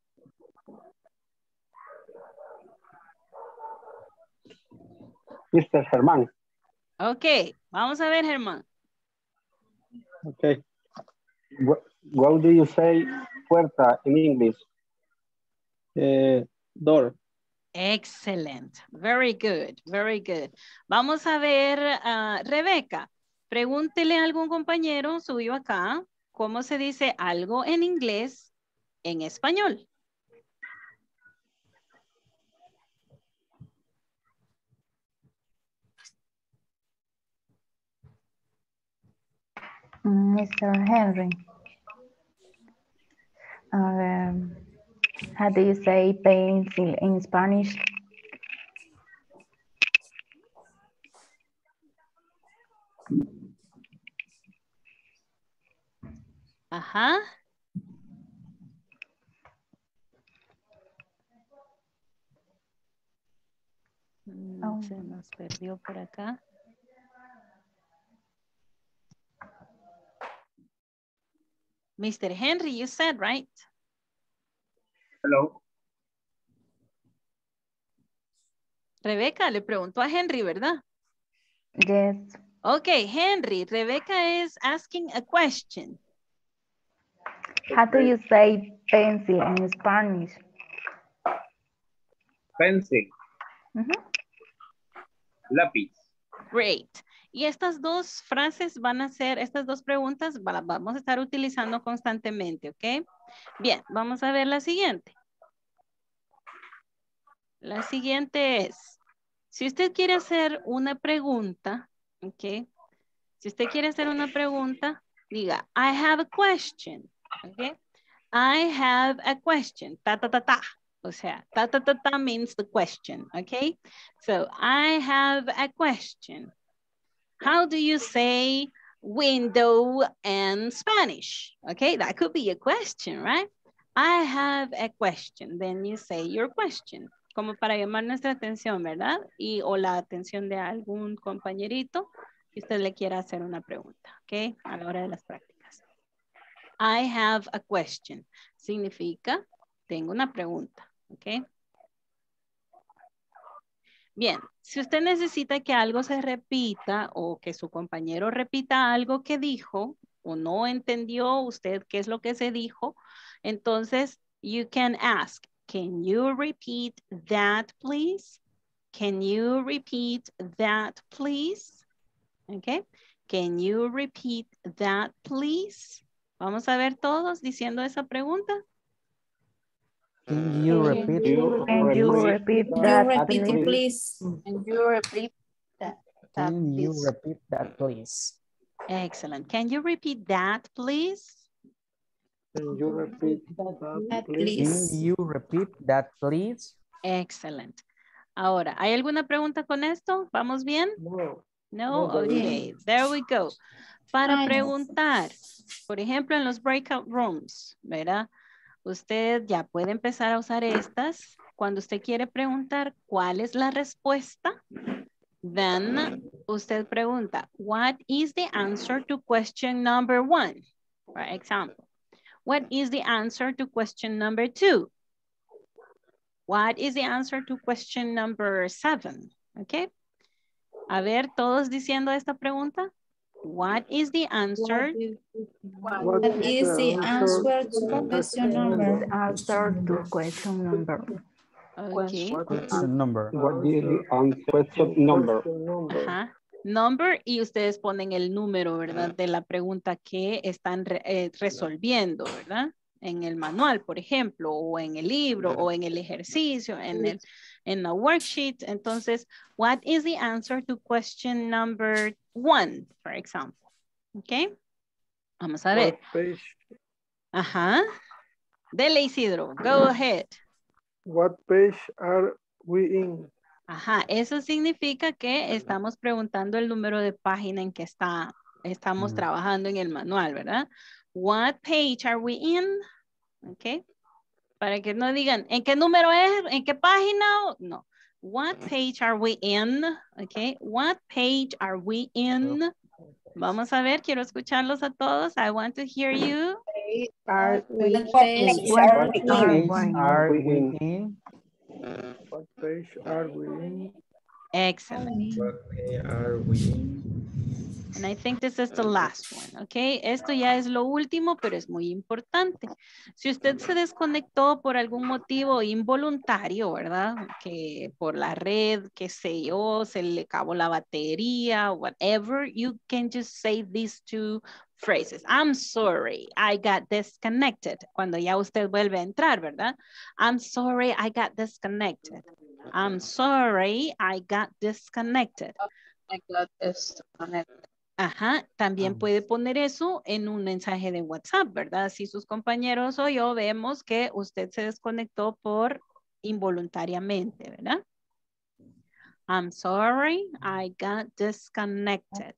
mister Germán. Ok, vamos a ver, Germán. Okay. What, what do you say puerta in English? Eh, door. Excellent. Very good. Very good. Vamos a ver, uh, Rebeca, pregúntele a algún compañero suyo acá cómo se dice algo en inglés en español. mister Henry. Um, how do you say pencil in Spanish? Ajá. Oh. Se nos perdió por acá. mister Henry, you said, right? Hello. Rebeca le preguntó a Henry, ¿verdad? Yes. Okay, Henry, Rebecca is asking a question. How do you say pencil in Spanish? Pencil. Uh-huh. Lápiz. Great. Y estas dos frases van a ser, estas dos preguntas las vamos a estar utilizando constantemente, ¿ok? Bien, vamos a ver la siguiente. La siguiente es, si usted quiere hacer una pregunta, ¿ok? Si usted quiere hacer una pregunta, diga, I have a question, ¿ok? I have a question, ta, ta, ta, ta. O sea, ta, ta, ta, ta means the question, ¿ok? So, I have a question. How do you say window in Spanish? Okay, that could be a question, right? I have a question. Then you say your question. Como para llamar nuestra atención, ¿verdad? Y o la atención de algún compañerito que usted le quiera hacer una pregunta, ¿ok? A la hora de las prácticas. I have a question. Significa, tengo una pregunta, ¿ok? Bien, si usted necesita que algo se repita o que su compañero repita algo que dijo o no entendió usted qué es lo que se dijo, entonces you can ask, can you repeat that please? Can you repeat that please? Okay, can you repeat that please? Vamos a ver todos diciendo esa pregunta. Can you repeat? Can you repeat that, repeat it, please? please? Can you repeat that? that Can you please? repeat that, please? Excellent. Can you repeat that, please? Can you repeat that, That, please? Can you repeat that, please? Excellent. Ahora, ¿hay alguna pregunta con esto? ¿Vamos bien? No. No, No, David. okay, there we go. Para Ay. preguntar, por ejemplo, en los breakout rooms, ¿verdad? Usted ya puede empezar a usar estas. Cuando usted quiere preguntar cuál es la respuesta, then usted pregunta, what is the answer to question number one? For example, what is the answer to question number two? What is the answer to question number seven? Okay. A ver, todos diciendo esta pregunta. What is the answer? What What is the answer to question number? Answer to question number. Okay. Question number. What is the um, question number? Ajá. Number y ustedes ponen el número, ¿verdad? De la pregunta que están re- eh, resolviendo, ¿verdad? En el manual, por ejemplo, o en el libro, o en el ejercicio, en el en la worksheet. Entonces, what is the answer to question number one, for example? Okay. Vamos a ver. What page, Ajá. Dele, Isidro. Go ahead. what page are we in? Ajá, eso significa que estamos preguntando el número de página en que está, estamos Mm. trabajando en el manual, ¿verdad? What page are we in? Ok. Para que no digan, ¿en qué número es? ¿En qué página? No. What page are we in? Ok. What page are we in? Vamos a ver, quiero escucharlos a todos. I want to hear you. Are we What page in? are What we page are Page we are we we in? in? What page are we in? Excellent. What page are we in? And I think this is the last one, ¿ok? Esto ya es lo último, pero es muy importante. Si usted se desconectó por algún motivo involuntario, ¿verdad? Que por la red, qué sé yo, se le acabó la batería, whatever, you can just say these two phrases. I'm sorry, I got disconnected. Cuando ya usted vuelve a entrar, ¿verdad? I'm sorry, I got disconnected. I'm sorry, I got disconnected. I got disconnected. Ajá, también puede poner eso en un mensaje de WhatsApp, ¿verdad? Si sus compañeros o yo vemos que usted se desconectó por involuntariamente, ¿verdad? I'm sorry, I got disconnected.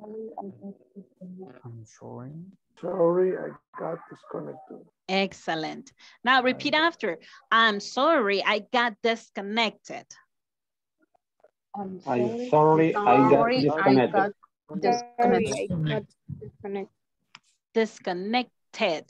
I'm sorry. Sorry, I got disconnected. Excellent. Now repeat after. I'm sorry, I got disconnected. I'm I'm sorry, I got sorry, I disconnected. got Sorry, disconnected. I got disconnected. Disconnected.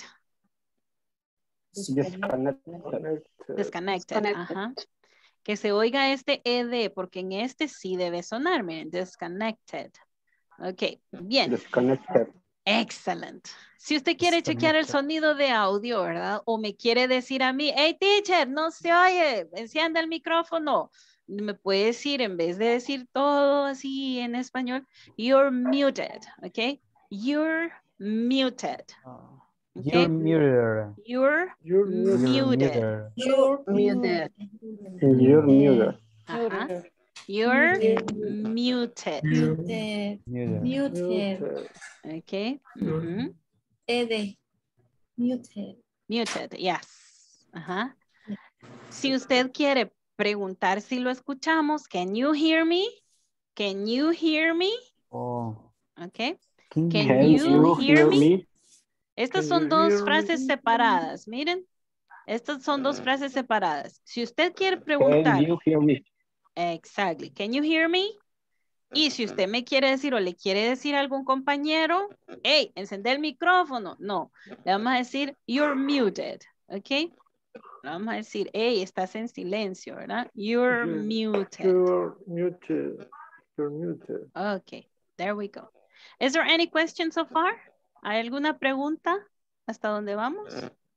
Disconnected. Disconnected. Ajá. Que se oiga este ed, porque en este sí debe sonar, miren, disconnected. Ok, bien. Disconnected. Excellent. Si usted quiere chequear el sonido de audio, ¿verdad? O me quiere decir a mí, hey teacher, no se oye, encienda el micrófono. Me puede decir, en vez de decir todo así en español, you're muted, ¿ok? You're muted. You're Okay? muted. You're, You're muted. You're muted. You're muted. Ajá. You're muted. Muted. Muted. Muted. Okay. Ujú. Ede. Muted. Muted, yes. Ajá. Si usted quiere preguntar si lo escuchamos, can you hear me? Can you hear me? Oh. Okay. Can Can Can you you hear hear me? me? Estas Can son you dos hear frases me? separadas, miren. Estas son dos frases separadas. Si usted quiere Can preguntar, you hear me? exactly, can you hear me? Y si usted me quiere decir o le quiere decir a algún compañero, hey, encende el micrófono. No, le vamos a decir, you're muted, ¿ok? Le vamos a decir, hey, estás en silencio, ¿verdad? You're muted. You're muted. You're muted. Ok, there we go. Is there any question so far? ¿Hay alguna pregunta? ¿Hasta dónde vamos?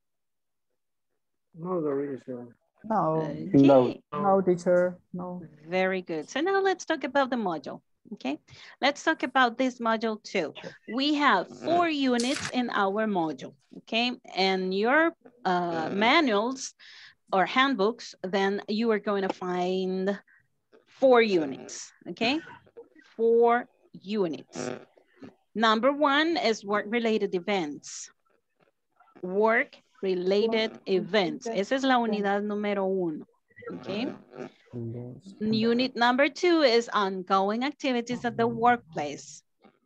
No, there isn't. No. Okay. No. No, teacher. No. Very good. So now let's talk about the module. Okay, let's talk about this module too. We have four units in our module. Okay, and your uh, manuals or handbooks, then you are going to find four units. Okay, four units. Number one is work-related events. Work-related events. Esa es la unidad número uno. Okay. Unit number two is ongoing activities at the workplace.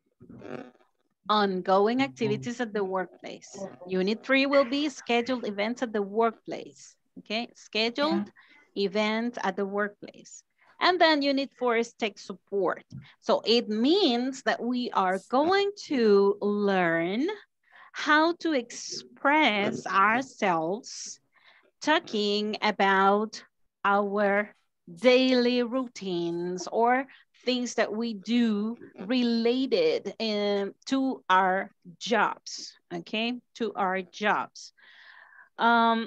Ongoing activities at the workplace. Unit three will be scheduled events at the workplace. Okay, scheduled events at the workplace. And then unit four is tech support. So it means that we are going to learn how to express ourselves talking about our daily routines or things that we do related um, to our jobs, okay, to our jobs. Um,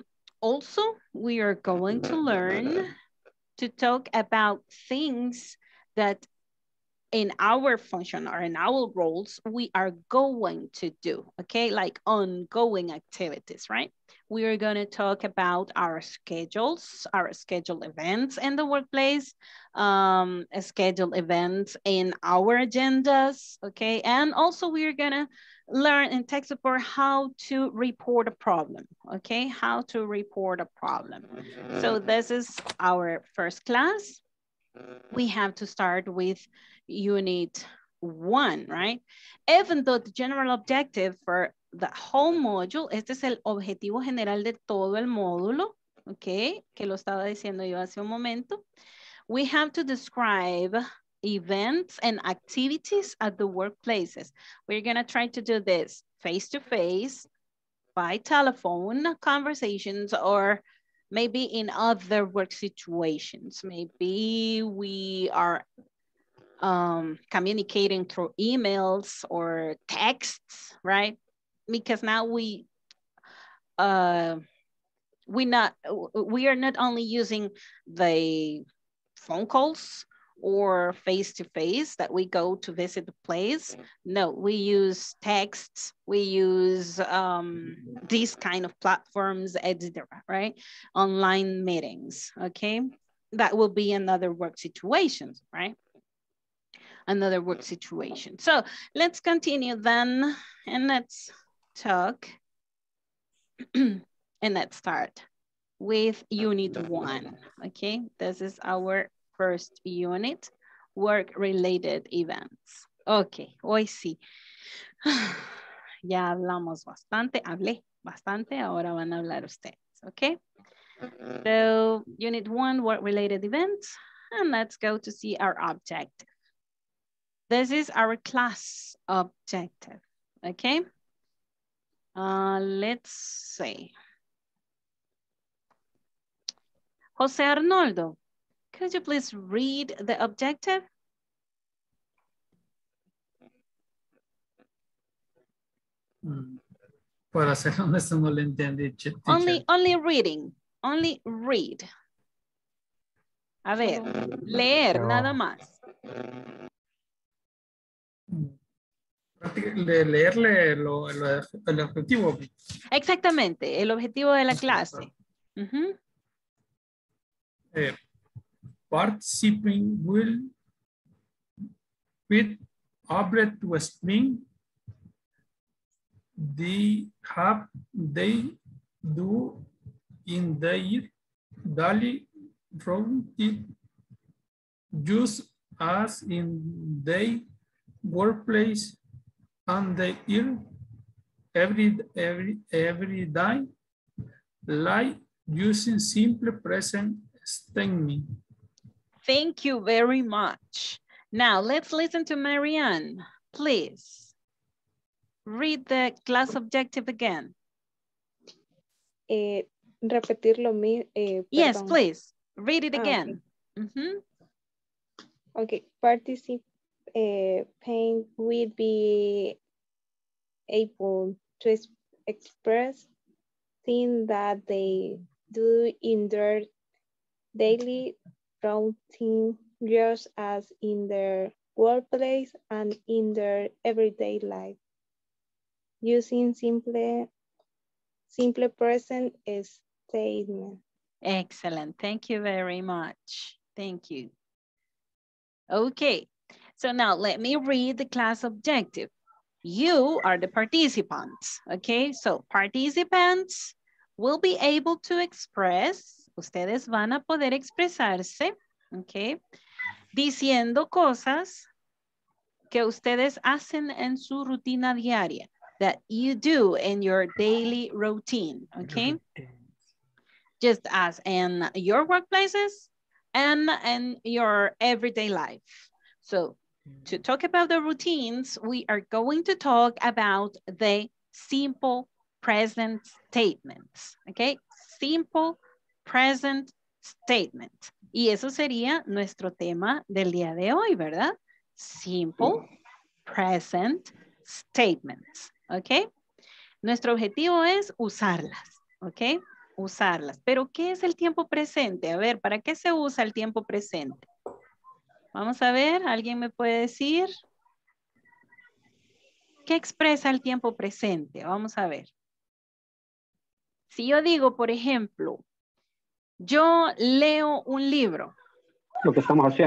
also, we are going to learn to talk about things that in our function or in our roles, we are going to do, okay? Like ongoing activities, right? We are gonna talk about our schedules, our scheduled events in the workplace, um, scheduled events in our agendas, okay? And also we are gonna learn in tech support how to report a problem, okay? How to report a problem. So this is our first class. We have to start with unit one, right? Even though the general objective for the whole module, este es el objetivo general de todo el módulo, okay? Que lo estaba diciendo yo hace un momento. We have to describe events and activities at the workplaces. We're gonna try to do this face-to-face, by telephone conversations, or maybe in other work situations. Maybe we are um, communicating through emails or texts, right? Because now we uh, we not we are not only using the phone calls or face-to-face that we go to visit the place. No, we use texts, we use um, these kind of platforms, et cetera, right? Online meetings, okay? That will be another work situation, right? Another work situation. So let's continue then, and let's talk, and let's start with unit one, okay? This is our first unit, work-related events. Ok, hoy sí. Ya hablamos bastante, hablé bastante, ahora van a hablar ustedes, ok? So, unit one, work-related events, and let's go to see our objective. This is our class objective, okay? Uh, let's see. Jose Arnoldo, could you please read the objective? Mm. Para ser honesto, no le entendí. Teacher. Only, only reading, only read. A ver, leer, Oh. nada más. De leerle lo, lo, el objetivo. Exactamente, el objetivo de la clase. Uh-huh. eh, participating will with able to explain the have they do in their daily routine, just as in their workplace and their every every every day, like using simple present statement. Thank you very much. Now let's listen to Marianne. Please read the class objective again. Eh, repetir lo mismo. Eh, yes, perdón. please. Read it Ah, again. okay. Mm-hmm. Okay, participate uh, will be able to ex express things that they do in their daily routine, just as in their workplace and in their everyday life, using simple, simple present statement. Excellent. Thank you very much. Thank you. Okay, so now let me read the class objective. You are the participants, okay? So participants will be able to express, ustedes van a poder expresarse, okay? Diciendo cosas que ustedes hacen en su rutina diaria, that you do in your daily routine, okay? Just as in your workplaces and in your everyday life. So to talk about the routines, we are going to talk about the simple present statements, okay? Simple present statement. Y eso sería nuestro tema del día de hoy, ¿verdad? Simple present statements, okay? Nuestro objetivo es usarlas, okay? usarlas. Pero, ¿qué es el tiempo presente? A ver, ¿para qué se usa el tiempo presente? Vamos a ver, ¿alguien me puede decir? ¿Qué expresa el tiempo presente? Vamos a ver. Si yo digo, por ejemplo, yo leo un libro. Lo que estamos haciendo.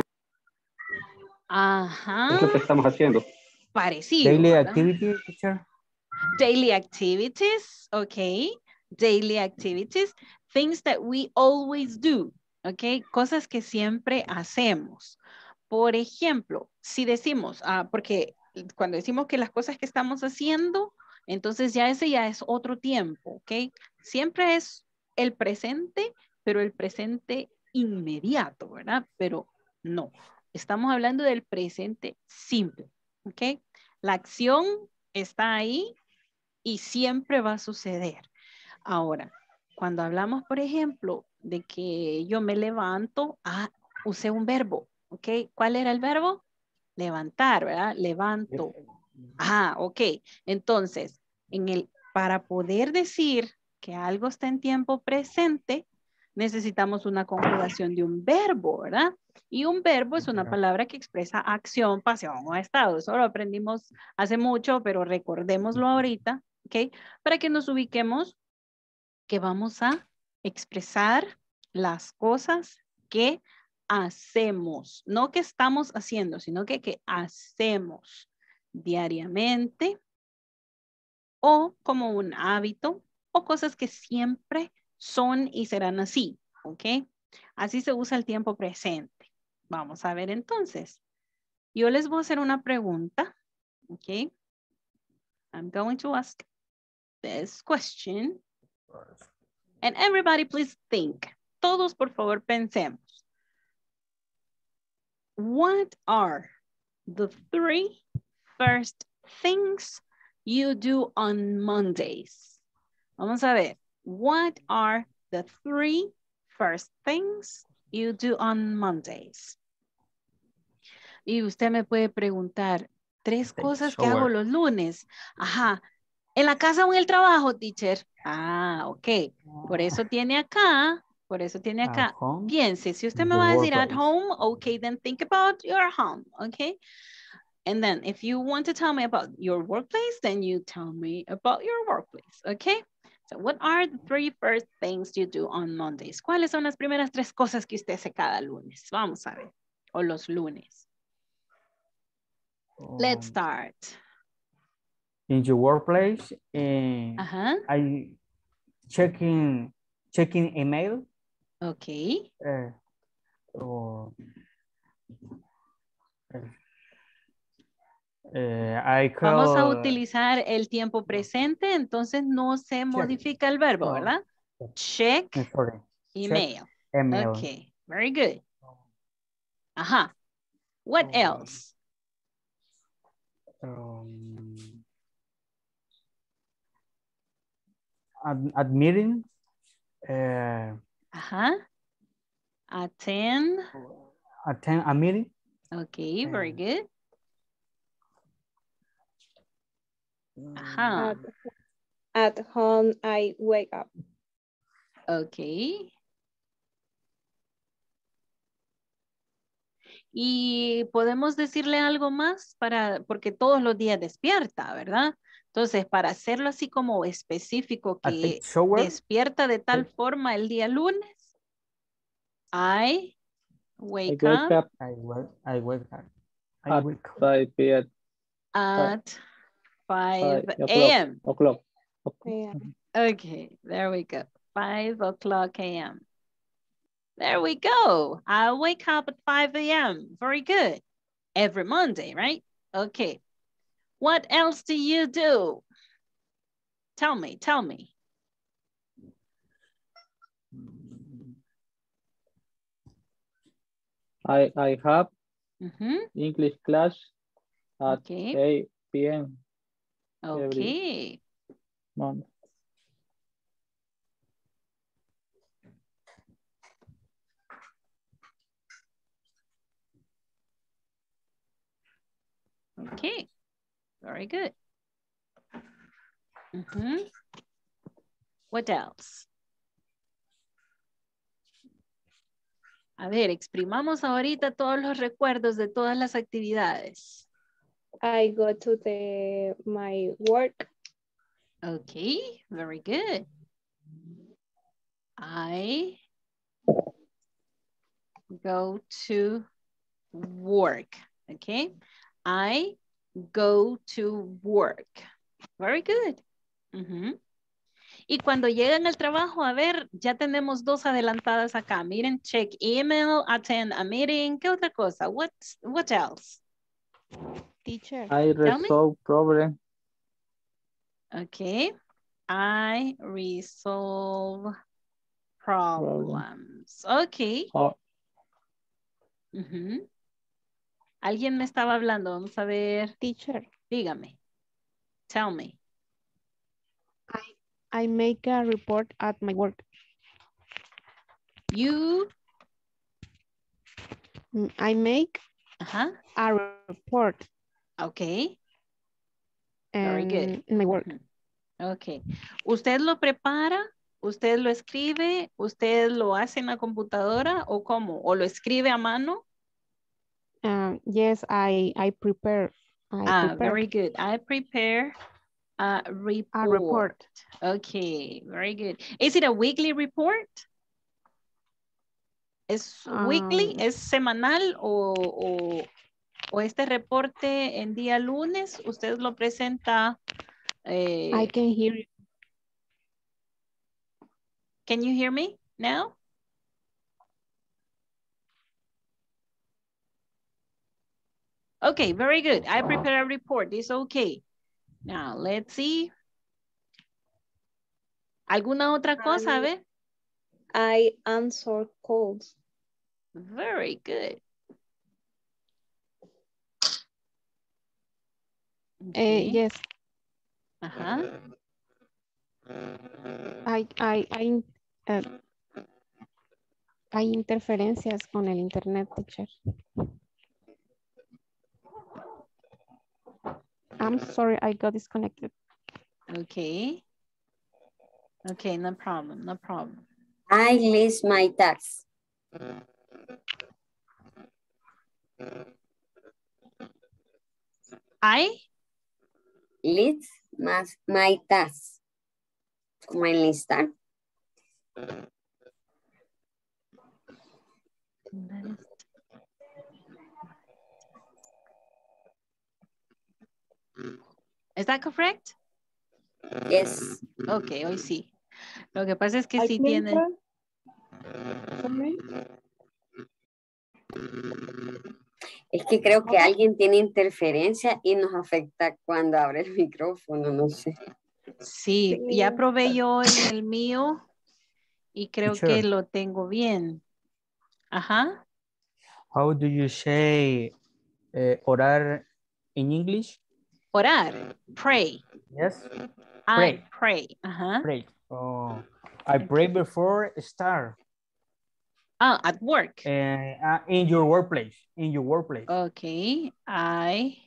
Ajá. Es lo que estamos haciendo. Parecido. Daily ¿verdad? activity, teacher. Daily activities, okay. Daily activities, things that we always do, okay. Cosas que siempre hacemos. Por ejemplo, si decimos, ah, porque cuando decimos que las cosas que estamos haciendo, entonces ya ese ya es otro tiempo, ok. Siempre es el presente, pero el presente inmediato, ¿verdad? Pero no, estamos hablando del presente simple, ok. La acción está ahí y siempre va a suceder. Ahora, cuando hablamos, por ejemplo, de que yo me levanto, ah, usé un verbo, ¿ok? ¿Cuál era el verbo? Levantar, ¿verdad? Levanto. Ah, ok. Entonces, en el, para poder decir que algo está en tiempo presente, necesitamos una conjugación de un verbo, ¿verdad? Y un verbo es una palabra que expresa acción, pasión o estado. Eso lo aprendimos hace mucho, pero recordémoslo ahorita, ¿ok? Para que nos ubiquemos que vamos a expresar las cosas que hacemos. No que estamos haciendo, sino que, que hacemos diariamente o como un hábito o cosas que siempre son y serán así, ¿ok? Así se usa el tiempo presente. Vamos a ver entonces. Yo les voy a hacer una pregunta, ¿ok? I'm going to ask this question. And everybody please think. Todos por favor pensemos. What are the three first things you do on Mondays? Vamos a ver. What are the three first things you do on Mondays? Y usted me puede preguntar, tres cosas que hago los lunes. Ajá. ¿En la casa o en el trabajo, teacher? Ah, ok. Por eso tiene acá, por eso tiene acá. Piense, si usted me va a decir at home, okay, then think about your home, okay? And then if you want to tell me about your workplace, then you tell me about your workplace, okay? So what are the three first things you do on Mondays? ¿Cuáles son las primeras tres cosas que usted hace cada lunes? Vamos a ver. O los lunes. Let's start. In your workplace, uh, uh-huh. I checking checking email. Okay. Uh, or, uh, I call, Vamos a utilizar el tiempo presente, entonces no se check. Modifica el verbo, ¿verdad? Oh. Check Sorry. email. Check email. Okay, very good. Ajá. What oh. else? Um, At, at meeting, uh, uh-huh. Attend. Attend a meeting. Okay, very uh, good. Uh-huh. At, at home, I wake up. Okay. Y podemos decirle algo más para, porque todos los días despierta, ¿verdad? Entonces, para hacerlo así como específico, que despierta de tal forma el día lunes, I wake, I wake up, up. I wake, I wake up. I At wake up. five p m At five a m O'clock. Okay, there we go. five o'clock a m There we go. I wake up at five a m Very good. Every Monday, right? Okay. What else do you do? Tell me, tell me. I, I have mm-hmm. English class at okay. eight p m Okay. Month. Okay, very good. Mm-hmm. What else? A ver, exprimamos ahorita todos los recuerdos de todas las actividades. I go to the my work. Okay, very good. I go to work. Okay, I go to work. Very good. Uh-huh. Y cuando llegan al trabajo, a ver, ya tenemos dos adelantadas acá. Miren, check email, attend a meeting. ¿Qué otra cosa? What, what else? Teacher. I Tell me. resolve problem. Okay. I resolve problems. Okay. Oh, Ujú. Alguien me estaba hablando. Vamos a ver. Teacher. Dígame. Tell me. I make a report at my work. You. Mm, I make Ajá. a report Okay. Very good. and in my work. Ujú. Ok. ¿Usted lo prepara? ¿Usted lo escribe? ¿Usted lo hace en la computadora? ¿O cómo? ¿O lo escribe a mano? Um, yes, I I prepare. I Ah, prepare very good. I prepare a report. a report. Okay, very good. Is it a weekly report? ¿Es weekly? Um, ¿Es semanal o, o, o este reporte en día lunes? ¿Usted lo presenta? Eh, I can hear you. Can you hear me now? Okay, very good. I prepare a report. It's okay. Now, let's see. ¿Alguna otra cosa? A ver. I answer calls. Very good. Uh, Okay. yes, Ajá. hay, hay, hay, eh, hay interferencias con el internet, teacher. I'm sorry, I got disconnected. Okay. Okay, no problem, no problem. I list my tasks. I List más my tasks. Como enlistar. Is that correct? Yes. Okay, hoy sí. Lo que pasa es que I sí think tiene. so. Sorry. Es que creo que alguien tiene interferencia y nos afecta cuando abre el micrófono, no sé. Sí, ya probé yo en el mío y creo que Teacher. lo tengo bien. Ajá. How do you say uh, orar in English? Orar, pray. Yes. I Pray. pray. Ajá. Pray. Oh, I pray before start. Ah, at work. Uh, uh, in your workplace. In your workplace. Okay, I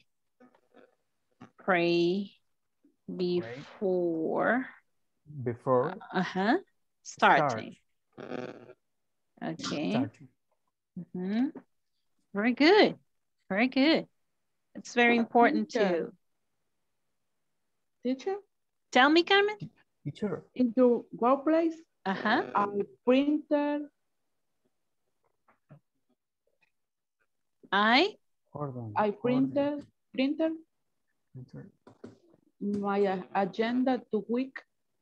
pray before. Before. Uh-huh. Starting. Okay. Starting. Mm-hmm. Very good. Very good. It's very important Teacher. too. Teacher, Tell me, Carmen. Teacher. in your workplace, Uh-huh. a printer, I Hold on. I printer, printer, Hold my a- agenda to week.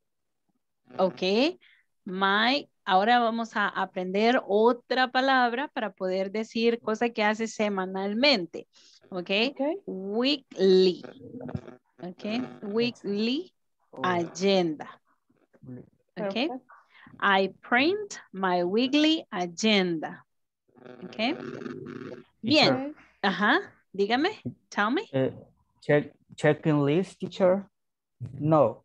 Ok, my, ahora vamos a aprender otra palabra para poder decir cosas que hace semanalmente. Ok, Okay. weekly. Ok, weekly agenda. Ok, Perfect. I print my weekly agenda. Ok, bien. Teacher. Ajá, dígame, tell me. Uh, check checking list, teacher. No.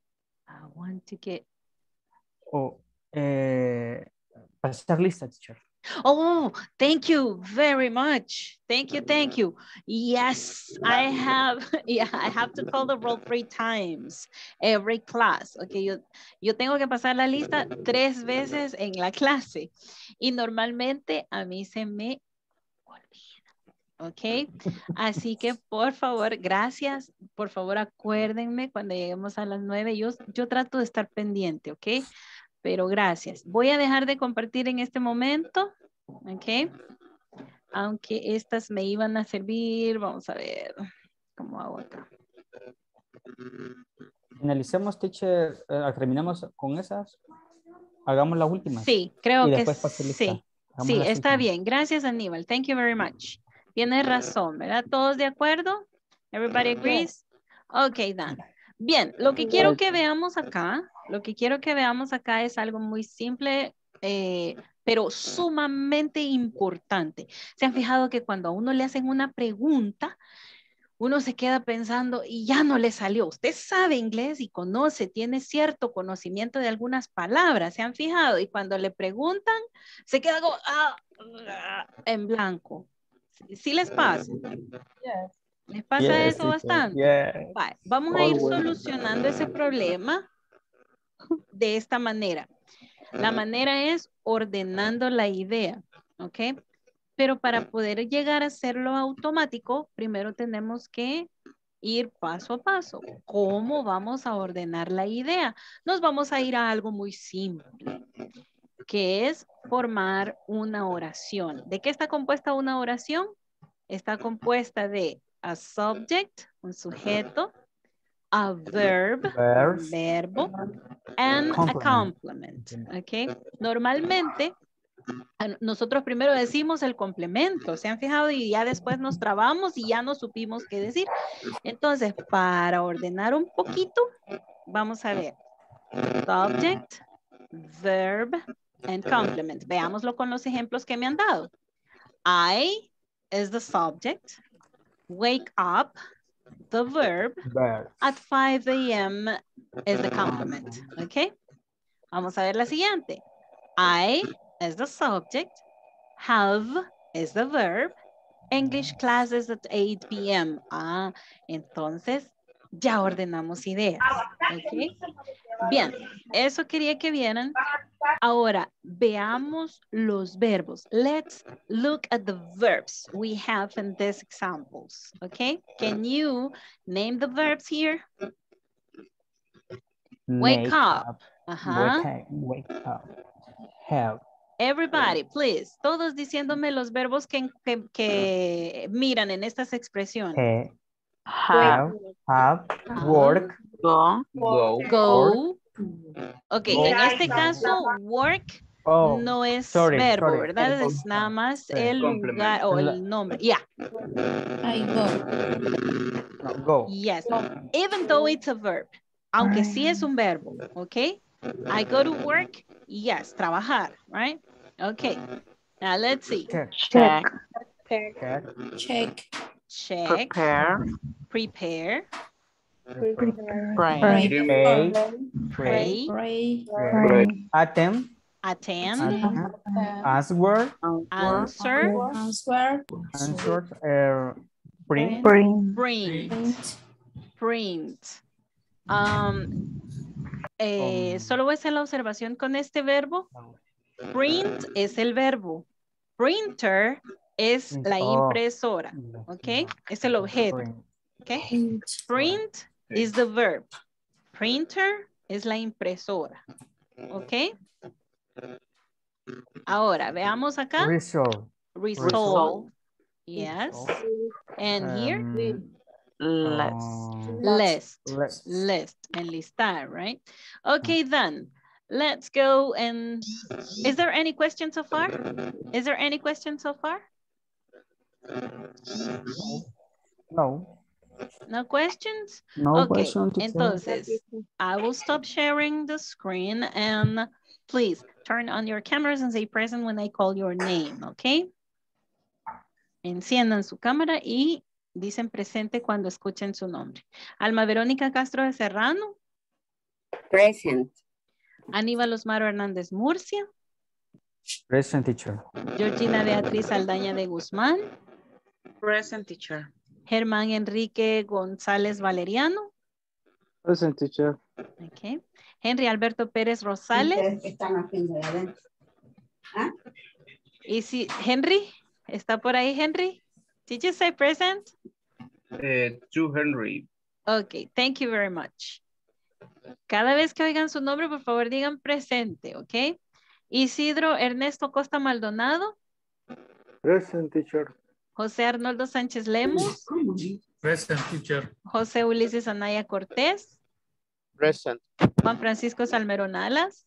I want to get. Oh, eh, pasar lista, teacher. Oh, thank you very much. Thank you, thank you. Yes, I have, yeah, I have to call the roll three times every class. Okay, yo, yo tengo que pasar la lista tres veces en la clase. Y normalmente a mí se me olvida. Ok, así que por favor, gracias. Por favor, acuérdenme cuando lleguemos a las nueve. Yo, yo trato de estar pendiente, ok. Pero gracias. Voy a dejar de compartir en este momento. Ok. Aunque estas me iban a servir. Vamos a ver cómo hago acá. Finalicemos, teacher. Eh, terminamos con esas. Hagamos las últimas. Sí, creo y que después pase lista. sí. Hagamos Sí, las está últimas. bien. Gracias, Aníbal. Thank you very much. Tienes razón, ¿verdad? ¿Todos de acuerdo? Everybody agrees? Ok, Dan. Bien, lo que quiero que veamos acá, lo que quiero que veamos acá es algo muy simple, eh, pero sumamente importante. ¿Se han fijado que cuando a uno le hacen una pregunta, uno se queda pensando y ya no le salió? Usted sabe inglés y conoce, tiene cierto conocimiento de algunas palabras, ¿se han fijado? Y cuando le preguntan, se queda como, ah, ah, en blanco. ¿Sí, sí les pasa? ¿Les pasa Yes, eso teacher. bastante? Yes. Vale, vamos a ir Always. solucionando ese problema de esta manera. La manera es ordenando la idea, ¿ok? Pero para poder llegar a hacerlo automático, primero tenemos que ir paso a paso. ¿Cómo vamos a ordenar la idea? Nos vamos a ir a algo muy simple, que es formar una oración. ¿De qué está compuesta una oración? Está compuesta de a subject, un sujeto, a verb, Verb. un verbo, and a complement, ¿ok? Normalmente, a- nosotros primero decimos el complemento, ¿se han fijado? Y ya después nos trabamos y ya no supimos qué decir. Entonces, para ordenar un poquito, vamos a ver. Subject, verb, and complement. Veámoslo con los ejemplos que me han dado. I is the subject. Wake up, the verb. Verb. At five A M is the complement. Okay. Vamos a ver la siguiente. I is the subject. Have is the verb. English classes at eight P M Ah, entonces ya ordenamos ideas. Okay. Bien, eso quería que vieran. Ahora, veamos los verbos. Let's look at the verbs we have in these examples, okay? Can you name the verbs here? Wake Make up. Ajá. Wake up. Wake up. Have. Everybody, please. Todos diciéndome los verbos que, que, que miran en estas expresiones. He, have. Have. Work. Go. Go. Go. Ok, Go. en este caso, work Oh, no es sorry, verbo, sorry. ¿verdad? Es nada más Sí. el lugar o el nombre. Yeah. I go. No, go. Yes. Even though it's a verb. Aunque sí es un verbo, ¿ok? I go to work. Yes, trabajar, right? Okay. Now let's see. Check. Check. Check. Check. Check. Prepare. Prepare. Pray. Pray. Pray. Pray. Pray. Attend. Attend. Attend. Answer. Answer. Answer. Answer. Uh, print. Bring. Print. Print. Um, eh, solo voy a hacer la observación con este verbo. Print es el verbo. Printer es la Oh. impresora. ¿Ok? Es el objeto. ¿Ok? Print is the verb. Printer es la impresora. ¿Ok? Ahora, veamos acá. Resolve. Resolve. Yes. And here, Less. list. List. List. Enlistar, right? Okay, then. Let's go and... Is there any question so far? Is there any question so far? No. No questions? No Okay, question, teacher. entonces, I will stop sharing the screen and please turn on your cameras and say present when I call your name, okay? Enciendan su cámara y dicen presente cuando escuchen su nombre. Alma Verónica Castro de Serrano. Present. Aníbal Osmaro Hernández Murcia. Present, teacher. Georgina Beatriz Aldaña de Guzmán. Present, teacher. Germán Enrique González Valeriano. Present, teacher. Okay. Henry Alberto Pérez Rosales. Están haciendo de adentro. ¿Ah? Y si Henry, ¿está por ahí Henry? Did you say present? Uh, to Henry. Okay, thank you very much. Cada vez que oigan su nombre, por favor digan presente, ¿ok? Isidro Ernesto Costa Maldonado. Present, teacher. José Arnoldo Sánchez Lemus. Present, teacher. José Ulises Anaya Cortés. Present. Juan Francisco Salmerón Alas.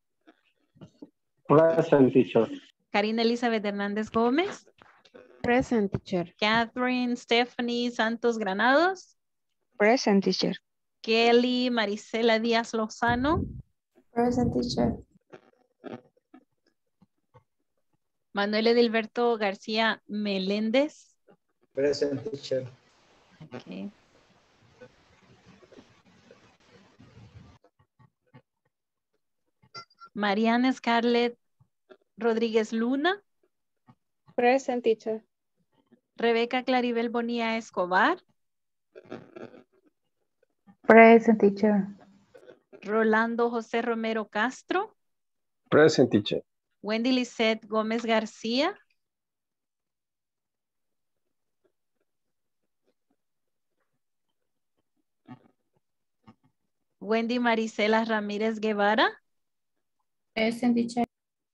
Present, teacher. Karina Elizabeth Hernández Gómez. Present, teacher. Catherine Stephanie Santos Granados. Present, teacher. Kelly Marisela Díaz Lozano. Present, teacher. Manuel Edilberto García Meléndez. Present, teacher. Okay. Mariana Scarlett Rodríguez Luna. Present, teacher. Rebeca Claribel Bonilla Escobar. Present, teacher. Rolando José Romero Castro. Present, teacher. Wendy Lisette Gómez García. Wendy Marisela Ramírez Guevara. Present, teacher.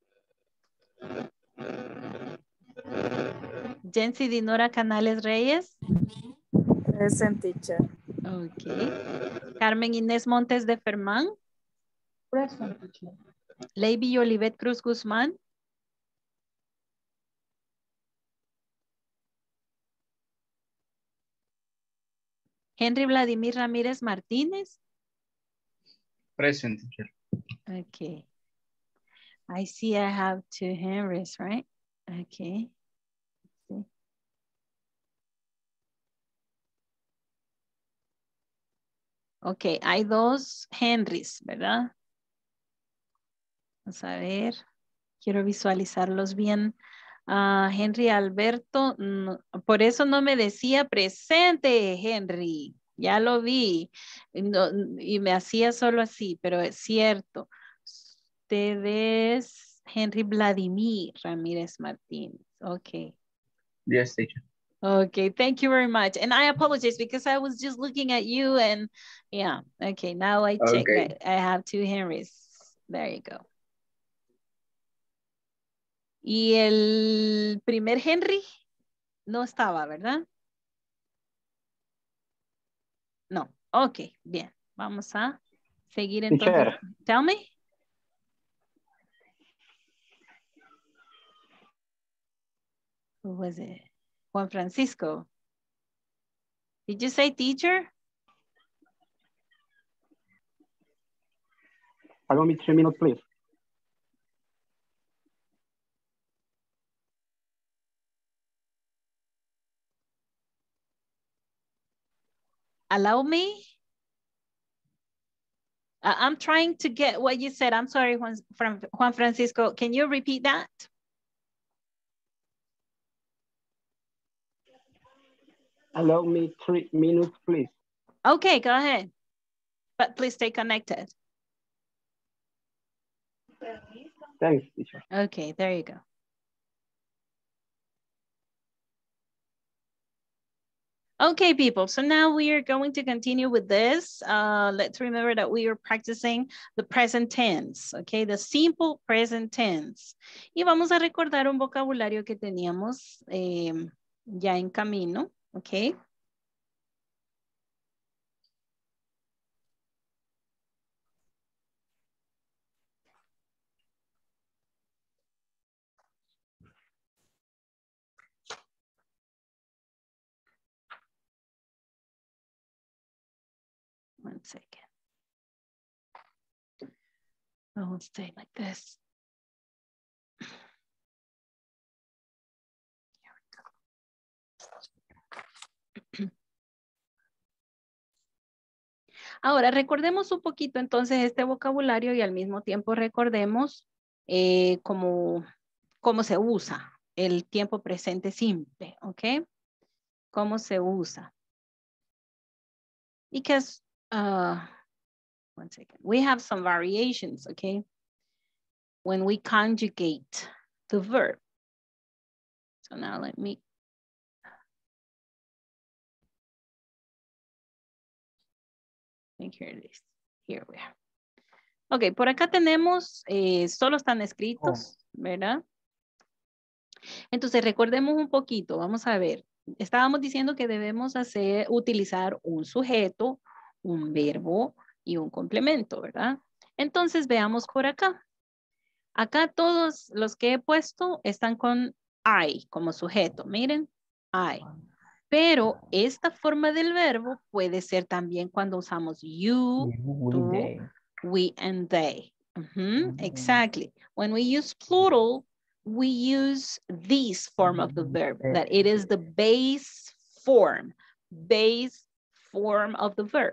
Jency Dinora Canales Reyes. Present, teacher. Ok. Carmen Inés Montes de Fermán. Present, teacher. Leiby Olivet Cruz Guzmán. Henry Vladimir Ramírez Martínez. Present, teacher. Okay. I see I have two Henrys, right? Okay. Sí. Ok, hay dos Henrys, ¿verdad? Vamos a ver. Quiero visualizarlos bien. Uh, Henry Alberto, no, por eso no me decía presente, Henry. Ya lo vi. No, y me hacía solo así, pero es cierto. Ustedes, Henry Vladimir Ramírez Martínez. Ok. Yes, teacher. Okay, thank you very much. And I apologize because I was just looking at you and yeah, okay, now I check Okay. that I have two Henrys. There you go. Y el primer Henry no estaba, ¿verdad? No, ok, bien. Vamos a seguir entonces. Teacher. Tell me. Who was it? Juan Francisco. Did you say teacher? Allow me three minutes, please. Allow me. Uh, I'm trying to get what you said. I'm sorry, Juan, Fran- Juan Francisco. Can you repeat that? Allow me three minutes, please. Okay, go ahead. But please stay connected. Thanks, teacher. Okay, there you go. Okay, people, so now we are going to continue with this. Uh, let's remember that we are practicing the present tense, okay, the simple present tense. Y vamos a recordar un vocabulario que teníamos eh, ya en camino, okay. One second. I will stay like this. Ahora recordemos un poquito entonces este vocabulario y al mismo tiempo recordemos eh, cómo, cómo se usa el tiempo presente simple, ¿ok? ¿Cómo se usa? Because, uh, one second, we have some variations, okay? When we conjugate the verb. So now let me. I think here it is. Here we are. Ok, por acá tenemos, eh, solo están escritos, ¿verdad? Entonces recordemos un poquito, vamos a ver. Estábamos diciendo que debemos hacer, utilizar un sujeto, un verbo y un complemento, ¿verdad? Entonces veamos por acá. Acá todos los que he puesto están con I como sujeto. Miren, I. Pero esta forma del verbo puede ser también cuando usamos you, tú, we, and they. Uh-huh, exactly. When we use plural, we use this form of the verb, that it is the base form, base form of the verb.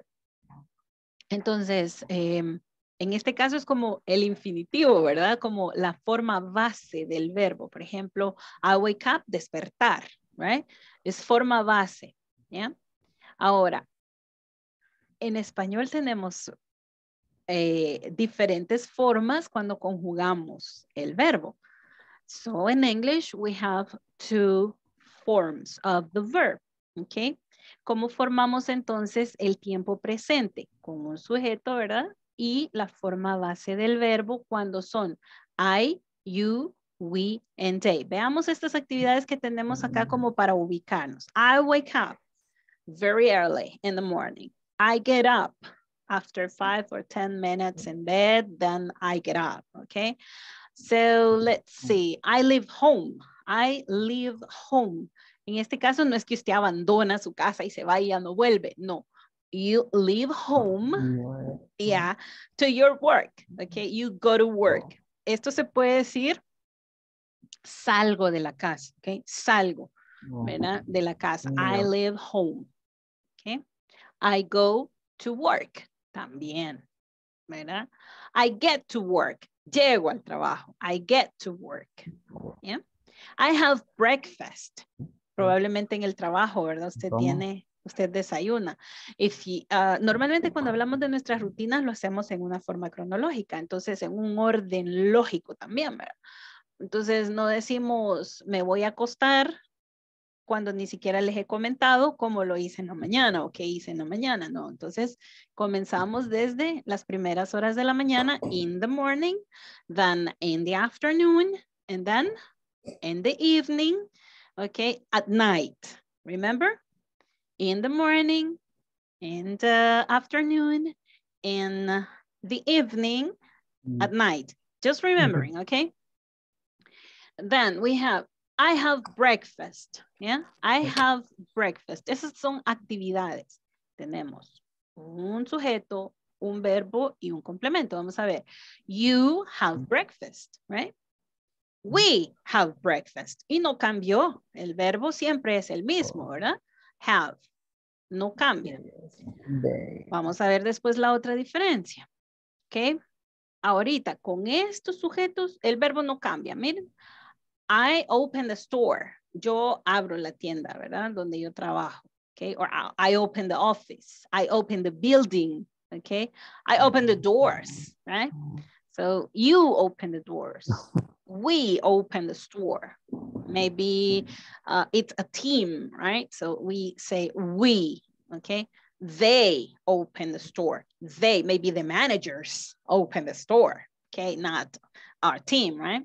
Entonces, eh, en este caso es como el infinitivo, ¿verdad? Como la forma base del verbo. Por ejemplo, I wake up, despertar, right? Es forma base, ¿ya? Ahora, en español tenemos eh, diferentes formas cuando conjugamos el verbo. So in English, we have two forms of the verb, ¿ok? ¿Cómo formamos entonces el tiempo presente? Con un sujeto, ¿verdad? Y la forma base del verbo cuando son I, you, we, and they. Veamos estas actividades que tenemos acá como para ubicarnos. I wake up very early in the morning. I get up after five or ten minutes in bed, then I get up, okay? So let's see. I leave home. I leave home. En este caso no es que usted abandona su casa y se va y ya no vuelve. No. You leave home, yeah, to your work, okay? You go to work. Esto se puede decir salgo de la casa, okay? Salgo, ¿verdad? De la casa. I leave home, okay? I go to work, también, ¿verdad? I get to work. Llego al trabajo. I get to work. Yeah? I have breakfast. Probablemente en el trabajo, ¿verdad? Usted ¿Cómo? tiene, usted desayuna. If he, uh, normalmente cuando hablamos de nuestras rutinas lo hacemos en una forma cronológica, entonces en un orden lógico también, ¿verdad? Entonces no decimos me voy a acostar cuando ni siquiera les he comentado cómo lo hice en la mañana o qué hice en la mañana, no. Entonces comenzamos desde las primeras horas de la mañana, in the morning, then in the afternoon, and then in the evening, okay, at night. Remember? In the morning, in the afternoon, in the evening, mm. at night. Just remembering, mm-hmm. okay? Then we have I have breakfast, yeah? I have breakfast. Esas son actividades. Tenemos un sujeto, un verbo y un complemento. Vamos a ver. You have breakfast, right? We have breakfast. Y no cambió. El verbo siempre es el mismo, ¿verdad? Have. No cambia. Vamos a ver después la otra diferencia. ¿Ok? Ahorita, con estos sujetos, el verbo no cambia. Miren. I open the store. Yo abro la tienda, ¿verdad? Donde yo trabajo. Okay. Or I open the office. I open the building. Okay. I open the doors, right? So you open the doors. We open the store. Maybe uh, it's a team, right? So we say we, okay? They open the store. They, maybe the managers open the store, okay? Not our team, right?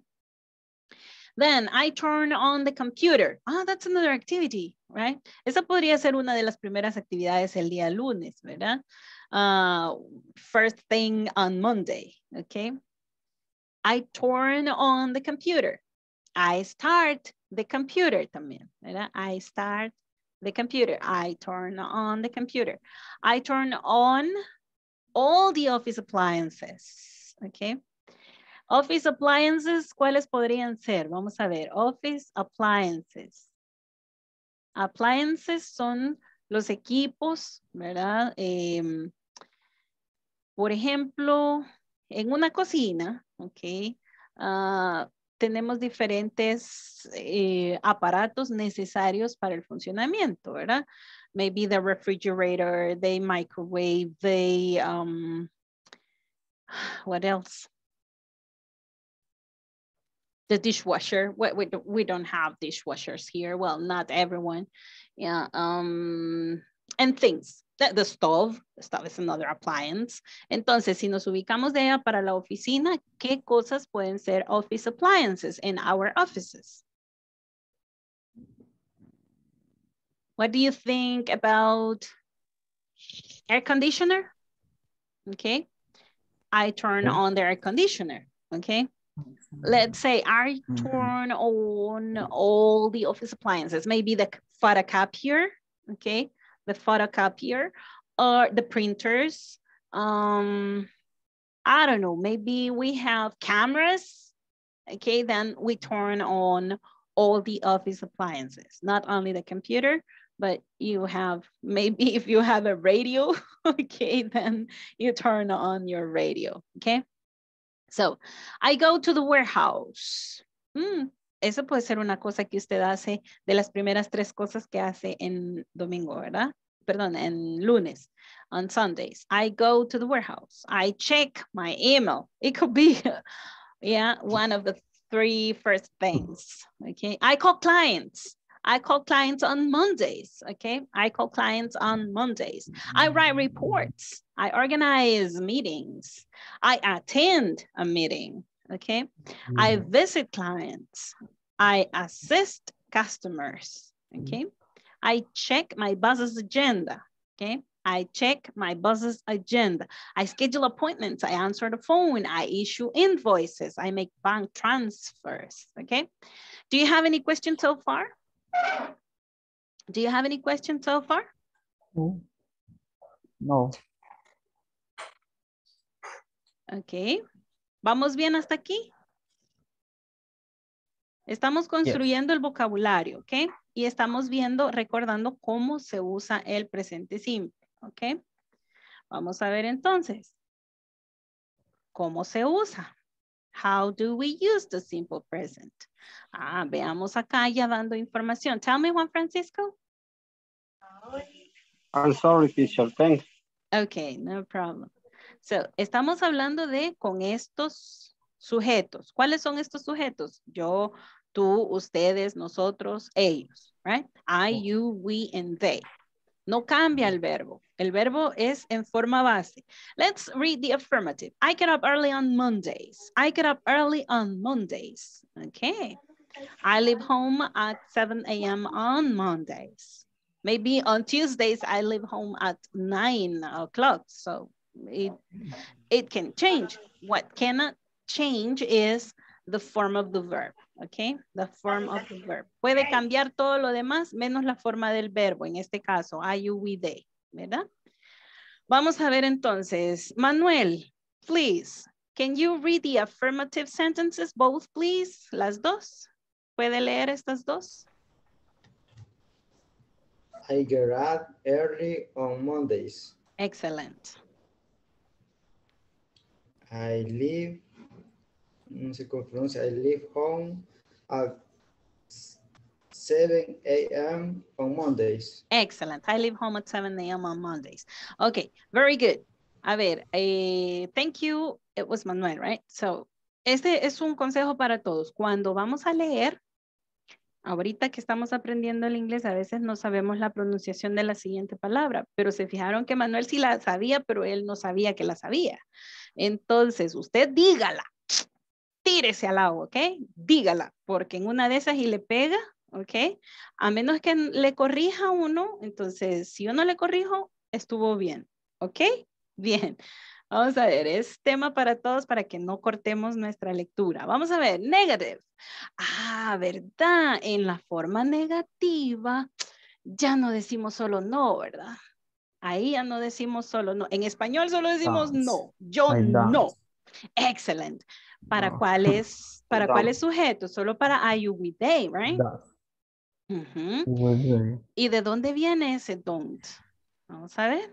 Then I turn on the computer. Ah, that's another activity, right? Esa podría ser una de las primeras actividades el día lunes, ¿verdad? Uh, first thing on Monday, okay? I turn on the computer. I start the computer también, ¿verdad? I start the computer. I turn on the computer. I turn on all the office appliances, okay? Office appliances, ¿cuáles podrían ser? Vamos a ver, office appliances. Appliances son los equipos, ¿verdad? Eh, por ejemplo, en una cocina, ok, uh, tenemos diferentes eh, aparatos necesarios para el funcionamiento, ¿verdad? Maybe the refrigerator, the microwave, the, um, what else? The dishwasher. We, we, don't, we don't have dishwashers here. Well, not everyone. Yeah, um, and things. The, the stove, the stove is another appliance. Entonces, si nos ubicamos de ella para la oficina, ¿qué cosas pueden ser office appliances in our offices? What do you think about air conditioner? Okay. I turn Yeah. on the air conditioner. Okay. Let's say I turn on all the office appliances, maybe the photocopier, okay, the photocopier, or the printers. Um, I don't know, maybe we have cameras, okay, then we turn on all the office appliances, not only the computer, but you have, maybe if you have a radio, okay, then you turn on your radio, okay? So, I go to the warehouse. Mm, eso puede ser una cosa que usted hace de las primeras tres cosas que hace en domingo, ¿verdad? Perdón, en lunes, on Sundays. I go to the warehouse. I check my email. It could be, yeah, one of the three first things, okay? I call clients. I call clients on Mondays, okay? I call clients on Mondays. I write reports. I organize meetings. I attend a meeting, okay? I visit clients. I assist customers, okay? I check my boss's agenda, okay? I check my boss's agenda. I schedule appointments. I answer the phone. I issue invoices. I make bank transfers, okay? Do you have any questions so far? Do you have any questions so far? No. Ok. ¿Vamos bien hasta aquí? Estamos construyendo el vocabulario, ¿ok? Y estamos viendo, recordando cómo se usa el presente simple, ¿ok? Vamos a ver entonces. ¿Cómo se usa? How do we use the simple present? Ah, veamos acá ya dando información. Tell me, Juan Francisco. I'm sorry, teacher. Thanks. Okay, no problem. So, estamos hablando de con estos sujetos. ¿Cuáles son estos sujetos? Yo, tú, ustedes, nosotros, ellos, right? I, you, we, and they. No cambia el verbo. El verbo es en forma base. Let's read the affirmative. I get up early on Mondays. I get up early on Mondays. Okay. I leave home at seven A M on Mondays. Maybe on Tuesdays, I leave home at nine o'clock. So it, it can change. What cannot change is the form of the verb. Okay, the form of the verb. Puede cambiar todo lo demás, menos la forma del verbo. En este caso, I, you, we, they. ¿Verdad? Vamos a ver entonces. Manuel, please, can you read the affirmative sentences, both, please? Las dos. ¿Puede leer estas dos? I get up early on Mondays. Excellent. I leave, no sé cómo pronuncia, I leave home at seven A M on Mondays. Excellent. I leave home at seven A M on Mondays. Okay, very good. A ver, eh, thank you. It was Manuel, right? So, este es un consejo para todos. Cuando vamos a leer, ahorita que estamos aprendiendo el inglés, a veces no sabemos la pronunciación de la siguiente palabra, pero se fijaron que Manuel sí la sabía, pero él no sabía que la sabía. Entonces, usted dígala, tírese al agua, ¿ok? Dígala, porque en una de esas y le pega, ¿ok? A menos que le corrija uno, entonces, si yo no le corrijo, estuvo bien, ¿ok? Bien. Vamos a ver, es tema para todos para que no cortemos nuestra lectura. Vamos a ver, negative. Ah, ¿verdad? En la forma negativa ya no decimos solo no, ¿verdad? Ahí ya no decimos solo no. En español solo decimos no. Yo no. Excellent. ¿Para cuáles para cuáles sujetos? Solo para I, you, we, they, right? Uh-huh. ¿Y de dónde viene ese don't? Vamos a ver.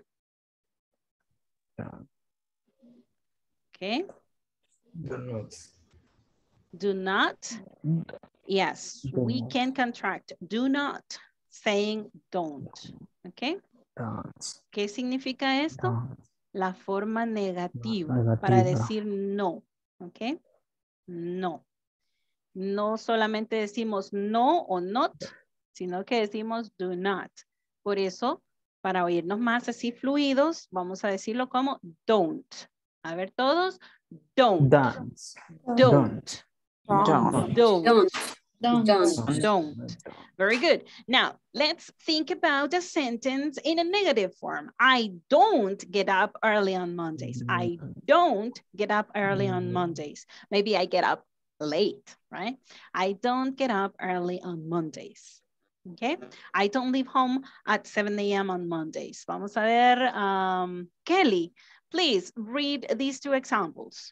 Okay. Do not. Do not. Yes, we can contract. Do not. Saying don't. ¿Ok? Don't. ¿Qué significa esto? Don't. La forma negativa, Negativa. para decir no. ¿Ok? No. No solamente decimos no o not, sino que decimos do not. Por eso, para oírnos más así fluidos, vamos a decirlo como don't. A ver todos. Don't. Don't. Don't. Don't. Don't. Don't. Don't. Don't. Very good. Now, let's think about a sentence in a negative form. I don't get up early on Mondays. I don't get up early on Mondays. Maybe I get up late, right? I don't get up early on Mondays. Okay. I don't leave home at seven A M on Mondays. Vamos a ver, um, Kelly, please read these two examples.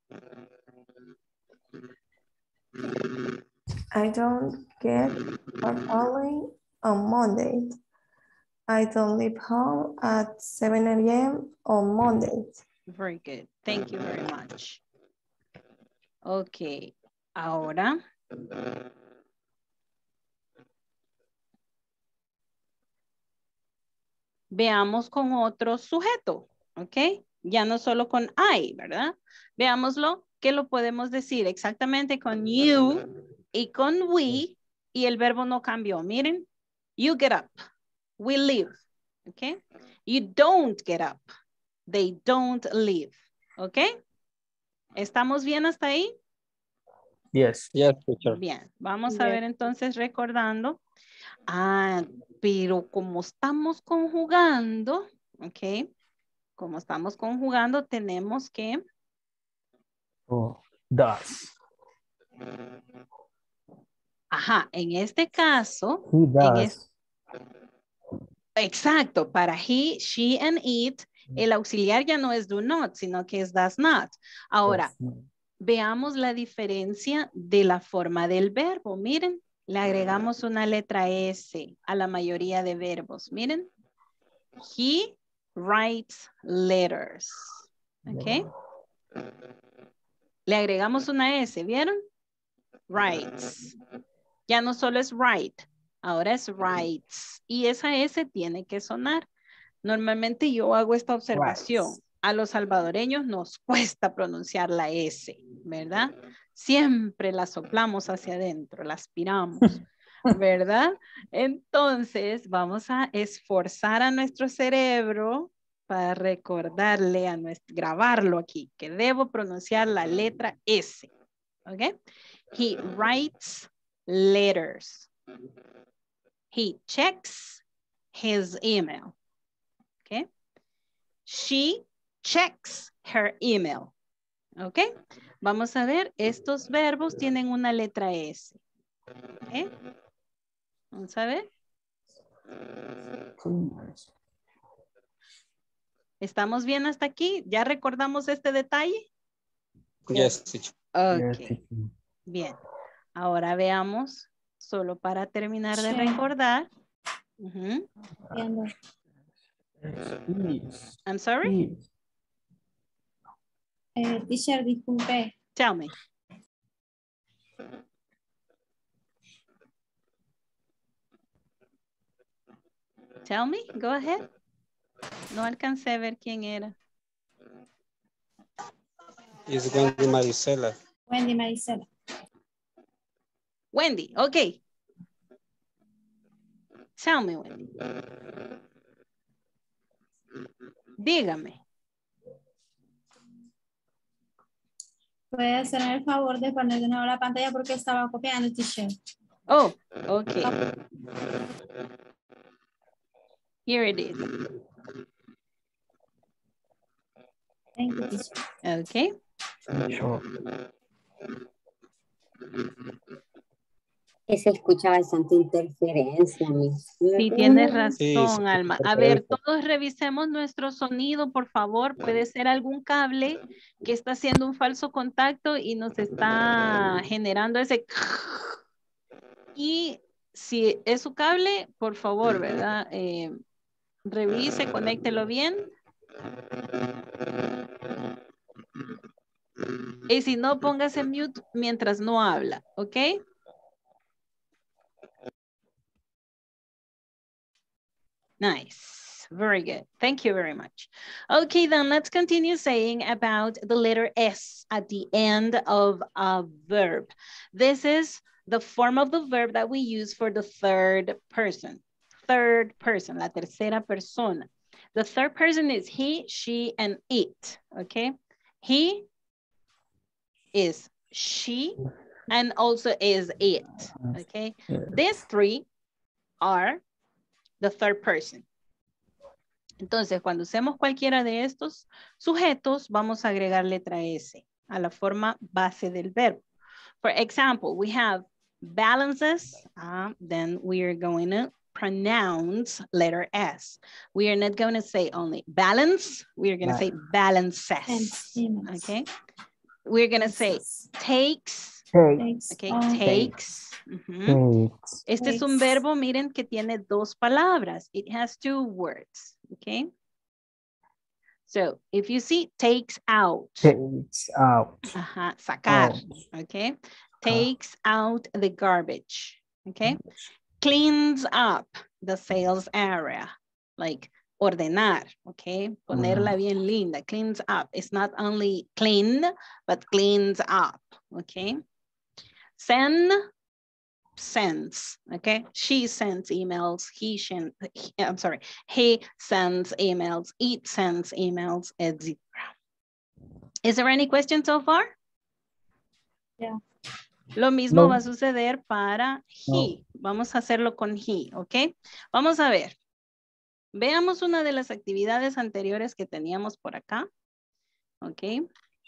I don't get up early on Mondays. I don't leave home at seven A M on Mondays. Very good. Thank you very much. Ok. Ahora. Veamos con otro sujeto. Ok. Ya no solo con I, ¿verdad? Veámoslo, que lo podemos decir exactamente con you y con we, y el verbo no cambió. Miren, you get up, we leave, ¿ok? You don't get up, they don't leave, ¿ok? ¿Estamos bien hasta ahí? Yes. Yes, teacher. Bien, vamos a ver entonces recordando. Ah, pero como estamos conjugando, ¿ok? Como estamos conjugando, tenemos que... Oh, does. Ajá, en este caso, He en does. es- exacto, para he, she and it, el auxiliar ya no es do not, sino que es does not. Ahora, veamos la diferencia de la forma del verbo. Miren, le agregamos una letra S a la mayoría de verbos. Miren, he writes letters. ¿Ok? Le agregamos una S, ¿vieron? Writes. Ya no solo es write, ahora es writes. Y esa S tiene que sonar. Normalmente yo hago esta observación. A los salvadoreños nos cuesta pronunciar la S, ¿verdad? Siempre la soplamos hacia adentro, la aspiramos, ¿verdad? Entonces vamos a esforzar a nuestro cerebro para recordarle, a nuestro, grabarlo aquí, que debo pronunciar la letra S, ¿ok? He writes letters. He checks his email. Okay. She checks her email. Ok. Vamos a ver, estos verbos tienen una letra S. Okay. Vamos a ver. ¿Estamos bien hasta aquí? ¿Ya recordamos este detalle? Yes, teacher. Ok. Bien. Ahora veamos, solo para terminar de Sí. recordar. Ujú. I'm sorry? Eh, teacher, disculpe. Tell me. Tell me, go ahead. No alcancé a ver quién era. Is Wendy Marisela. Wendy Marisela. Wendy, okay. Tell me, Wendy. Dígame. ¿Puede hacerme el favor de poner de nuevo la pantalla porque estaba copiando, teacher? Oh, okay. Here it is. Thank you, teacher. Okay. Que se escucha bastante interferencia. Sí, tienes razón, Sí, Alma. A ver, todos revisemos nuestro sonido, por favor. Puede ser algún cable que está haciendo un falso contacto y nos está generando ese... Y si es su cable, por favor, ¿verdad? Eh, revise, conéctelo bien. Y si no, póngase mute mientras no habla, ¿ok? Nice. Very good. Thank you very much. Okay, then let's continue saying about the letter S at the end of a verb. This is the form of the verb that we use for the third person. Third person, la tercera persona. The third person is he, she, and it, okay? He is she, and also is it, okay? These three are the third person. Entonces, cuando usemos cualquiera de estos sujetos, vamos a agregar letra S a la forma base del verbo. For example, we have balances, uh, then we are going to pronounce letter S. We are not going to say only balance, we are going to say balances, okay? We're going to say takes, Takes. okay, Oh. takes. Uh-huh. Takes. Este es un verbo, miren, que tiene dos palabras. It has two words, okay? So, if you see takes out. Takes out. Ajá, sacar, Out. okay? Takes out the garbage, okay? Cleans up the sales area, like ordenar, okay? Ponerla bien linda, cleans up. It's not only clean, but cleans up, okay? Send, sends, okay? She sends emails, he sends, I'm sorry, he sends emails, it sends emails, et cetera. Is there any question so far? Yeah. Lo mismo No. va a suceder para he. No. Vamos a hacerlo con he, ¿ok? Vamos a ver. Veamos una de las actividades anteriores que teníamos por acá. ¿Ok? He.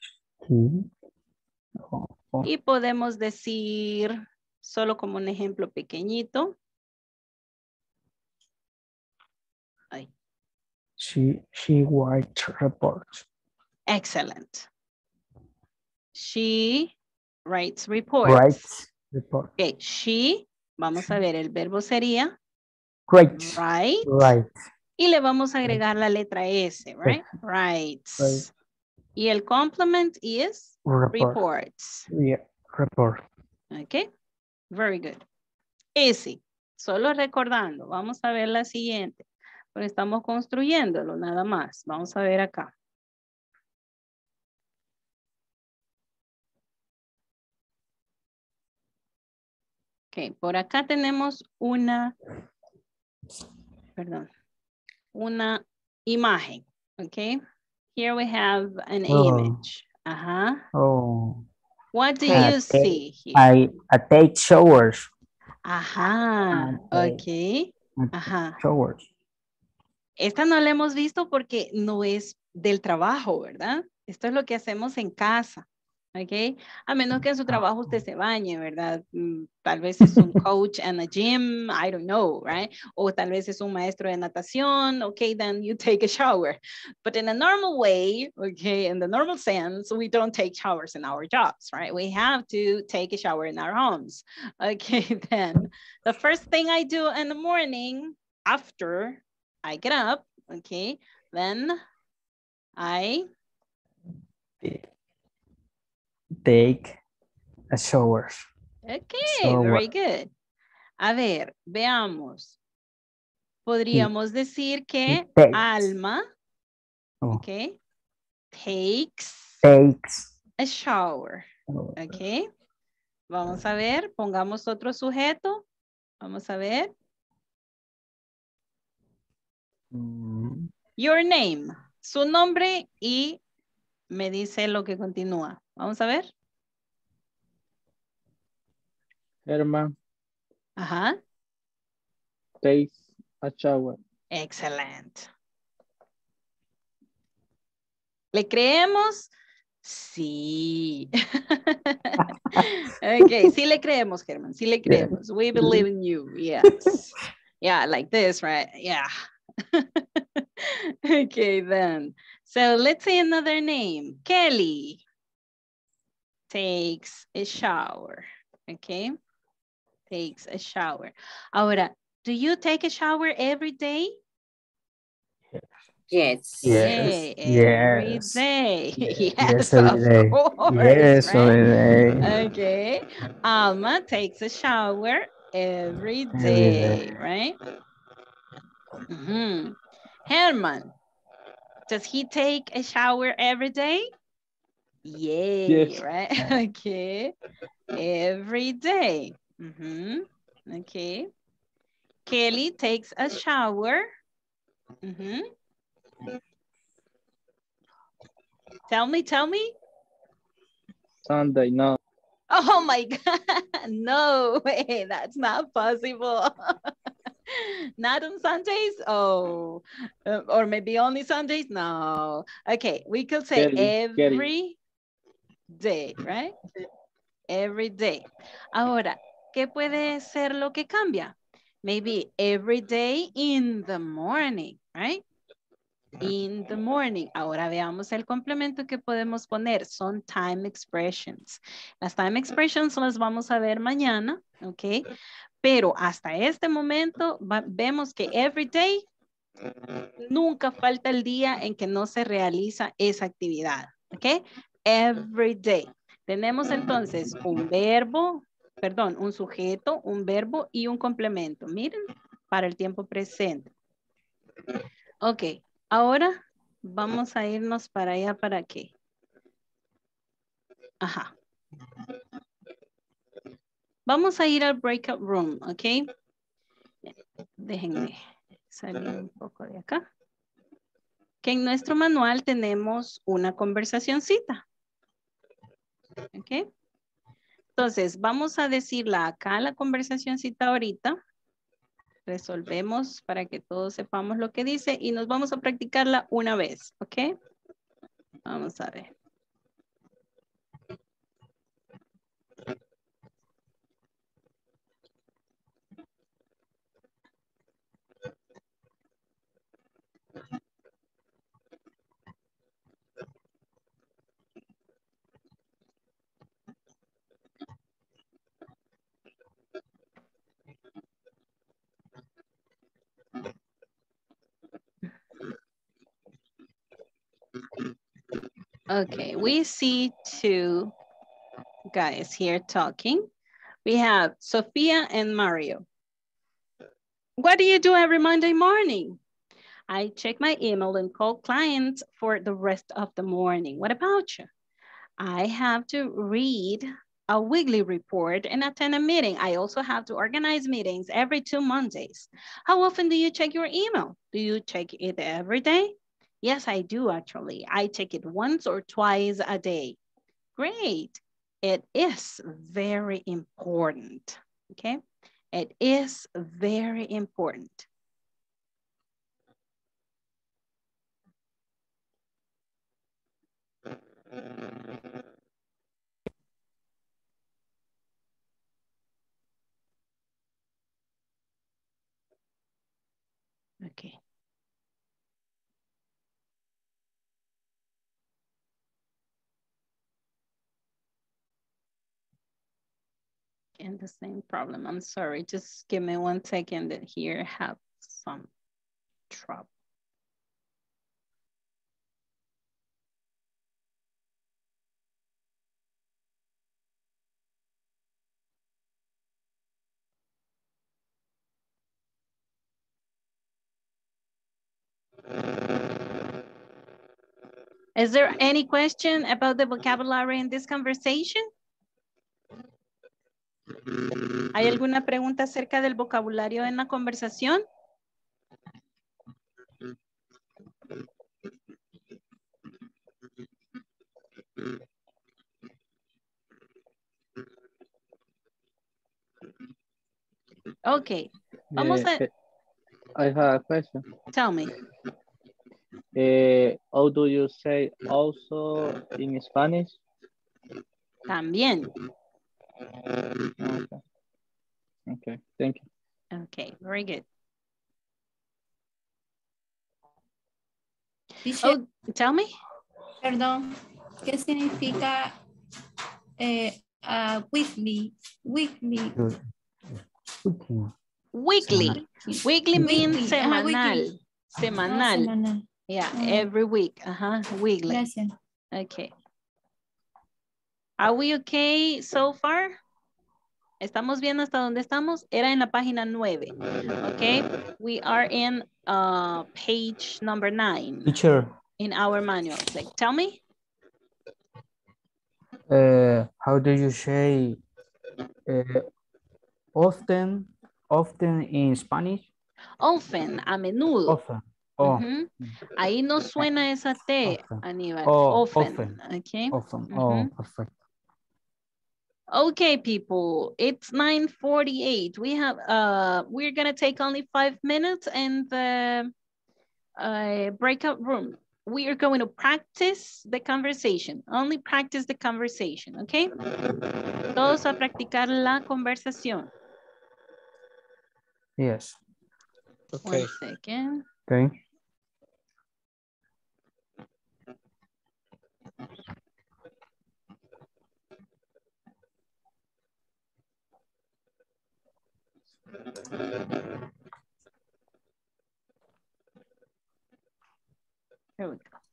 Oh, oh. Y podemos decir, solo como un ejemplo pequeñito. Ay. She, she writes reports. Excellent. She writes reports. Writes report. Ok, she, vamos a ver, el verbo sería Writes. write. Right. Y le vamos a agregar la letra S, right? Writes. Right. Y el complement is Report. reports. Yeah, report. Ok, very good. Easy. Solo recordando, vamos a ver la siguiente. Porque estamos construyéndolo nada más. Vamos a ver acá. Ok, por acá tenemos una, perdón, una imagen. Ok, here we have an Oh. image. Ajá. Oh. What do I you take, see here? I, I take showers. Ajá, I ok. take Ajá. Showers. Esta no la hemos visto porque no es del trabajo, ¿verdad? Esto es lo que hacemos en casa, ¿ok? A menos que en su trabajo usted se bañe, ¿verdad? Mm, tal vez es un coach and a gym, I don't know, right? O tal vez es un maestro de natación, okay, then you take a shower. But in a normal way, okay, in the normal sense, we don't take showers in our jobs, right? We have to take a shower in our homes. Okay, then the first thing I do in the morning after I get up, okay, then I Take a shower. Okay, Shower. very good. A ver, veamos. Podríamos decir que takes. Alma, Oh. okay, takes Takes. a shower. Oh. Okay. Vamos a ver, pongamos otro sujeto. Vamos a ver. Mm. Your name, su nombre y me dice lo que continúa. Vamos a ver. Herman Ajá. takes a shower. Excelente. ¿Le creemos? Sí. Okay, sí le creemos, Germán. Sí le creemos. We believe in you. Yes. Yeah, like this, right? Yeah. Okay, then. So let's say another name. Kelly takes a shower. Okay. Takes a shower. Ahora, do you take a shower every day? Yes. Yes. Yay, every Yes. day. Yes, Yes, every of day. course, Yes, right? every day. Okay. Alma takes a shower every Every day, day. right? Mhm. Herman, does he take a shower every day? Yay, Yes. right? Okay. Every day. Mhm. Okay. Kelly takes a shower. Mhm. Tell me, tell me. Sunday, no. Oh my God. No way. That's not possible. Not on Sundays? Oh. Uh, or maybe only Sundays? No. Okay. We could say Kelly, Kelly. every day, right? Every day. Ahora, ¿qué puede ser lo que cambia? Maybe every day in the morning, right? In the morning. Ahora veamos el complemento que podemos poner. Son time expressions. Las time expressions las vamos a ver mañana, ¿ok? Pero hasta este momento va, vemos que every day nunca falta el día en que no se realiza esa actividad, ¿ok? Every day. Tenemos entonces un verbo, perdón, un sujeto, un verbo y un complemento. Miren, para el tiempo presente. Ok, ahora vamos a irnos para allá, ¿para qué? Ajá. Vamos a ir al breakout room, ¿ok? Déjenme salir un poco de acá. Que en nuestro manual tenemos una conversacioncita. ¿Ok? Entonces, vamos a decirla acá, la conversacioncita ahorita. Resolvemos para que todos sepamos lo que dice y nos vamos a practicarla una vez, ¿ok? Vamos a ver. Okay, we see two guys here talking. We have Sophia and Mario. What do you do every Monday morning? I check my email and call clients for the rest of the morning. What about you? I have to read a weekly report and attend a meeting. I also have to organize meetings every two Mondays. How often do you check your email? Do you check it every day? Yes, I do actually. I check it once or twice a day. Great. It is very important, okay? It is very important. Okay. And the same problem. I'm sorry. Just give me one second that here have some trouble. Is there any question about the vocabulary in this conversation? ¿Hay alguna pregunta acerca del vocabulario en la conversación? Okay. Vamos a... Uh, I have a question. Tell me. Uh, how do you say also in Spanish? También. Okay. Okay, thank you. Okay, very good. Teacher, oh, tell me. Perdón, ¿qué significa eh, uh, weekly? Weekly. Weekly. Weekly means Weekly. semanal. Ah, weekly. Semanal. Oh, semanal. Yeah, Mm. every week. Uh-huh, weekly. Gracias. Okay. Are we okay so far? ¿Estamos bien hasta donde estamos? Era en la página nueve. Okay, we are in uh, page number nine. Teacher, In our manual. Like, tell me. uh, how do you say uh, often, often in Spanish? Often, a menudo. Often. Oh, Ujú. Ahí no suena esa T, Aníbal. oh, Often. often. Okay. Often. Ujú. Oh, perfect. Okay, people, it's nine forty-eight. We have, uh, we're gonna take only five minutes and the uh, breakout room. We are going to practice the conversation. Only practice the conversation, okay? Todos a practicar la conversación. Yes. Okay. One second. Okay. Here we go.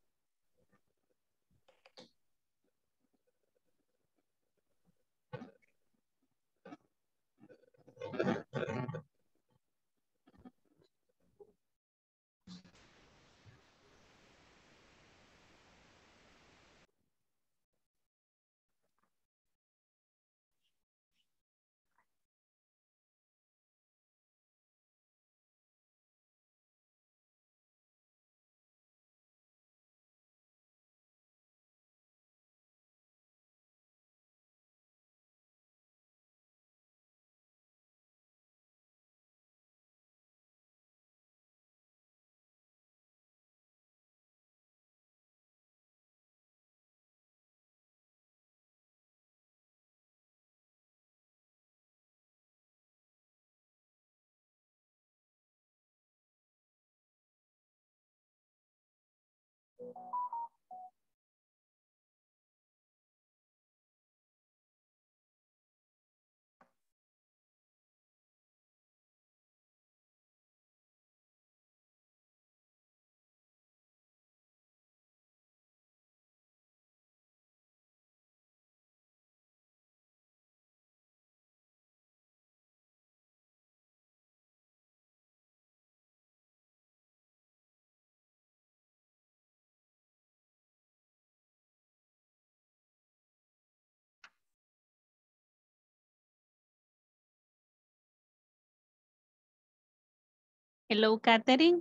Hello, Catherine.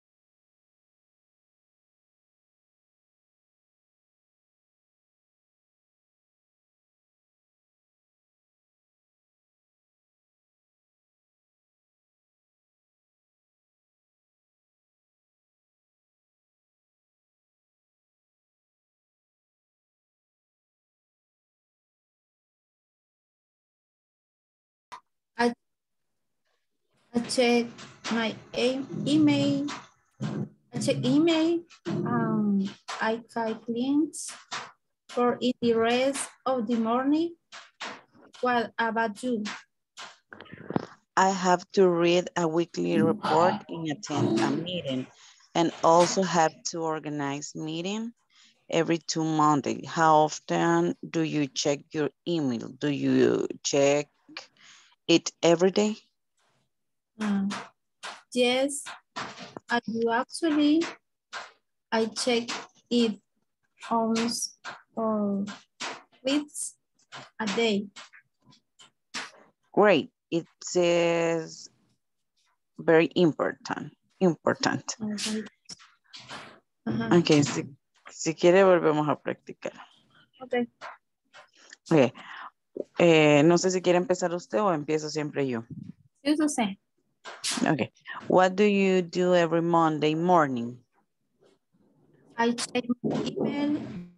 I, I check my e- email. I check email. Um, I find clients for in the rest of the morning. What about you? I have to read a weekly report and attend a meeting, and also have to organize meeting every two Mondays. How often do you check your email? Do you check it every day? Um, yes, I do actually. I check it almost or weeks a day. Great. It is very important. Important. Okay. Ajá. Ok, si, si quiere volvemos a practicar. Okay. Ok. Eh, no sé si quiere empezar usted o empiezo siempre yo. Eso sé. Okay. What do you do every Monday morning? I check my email.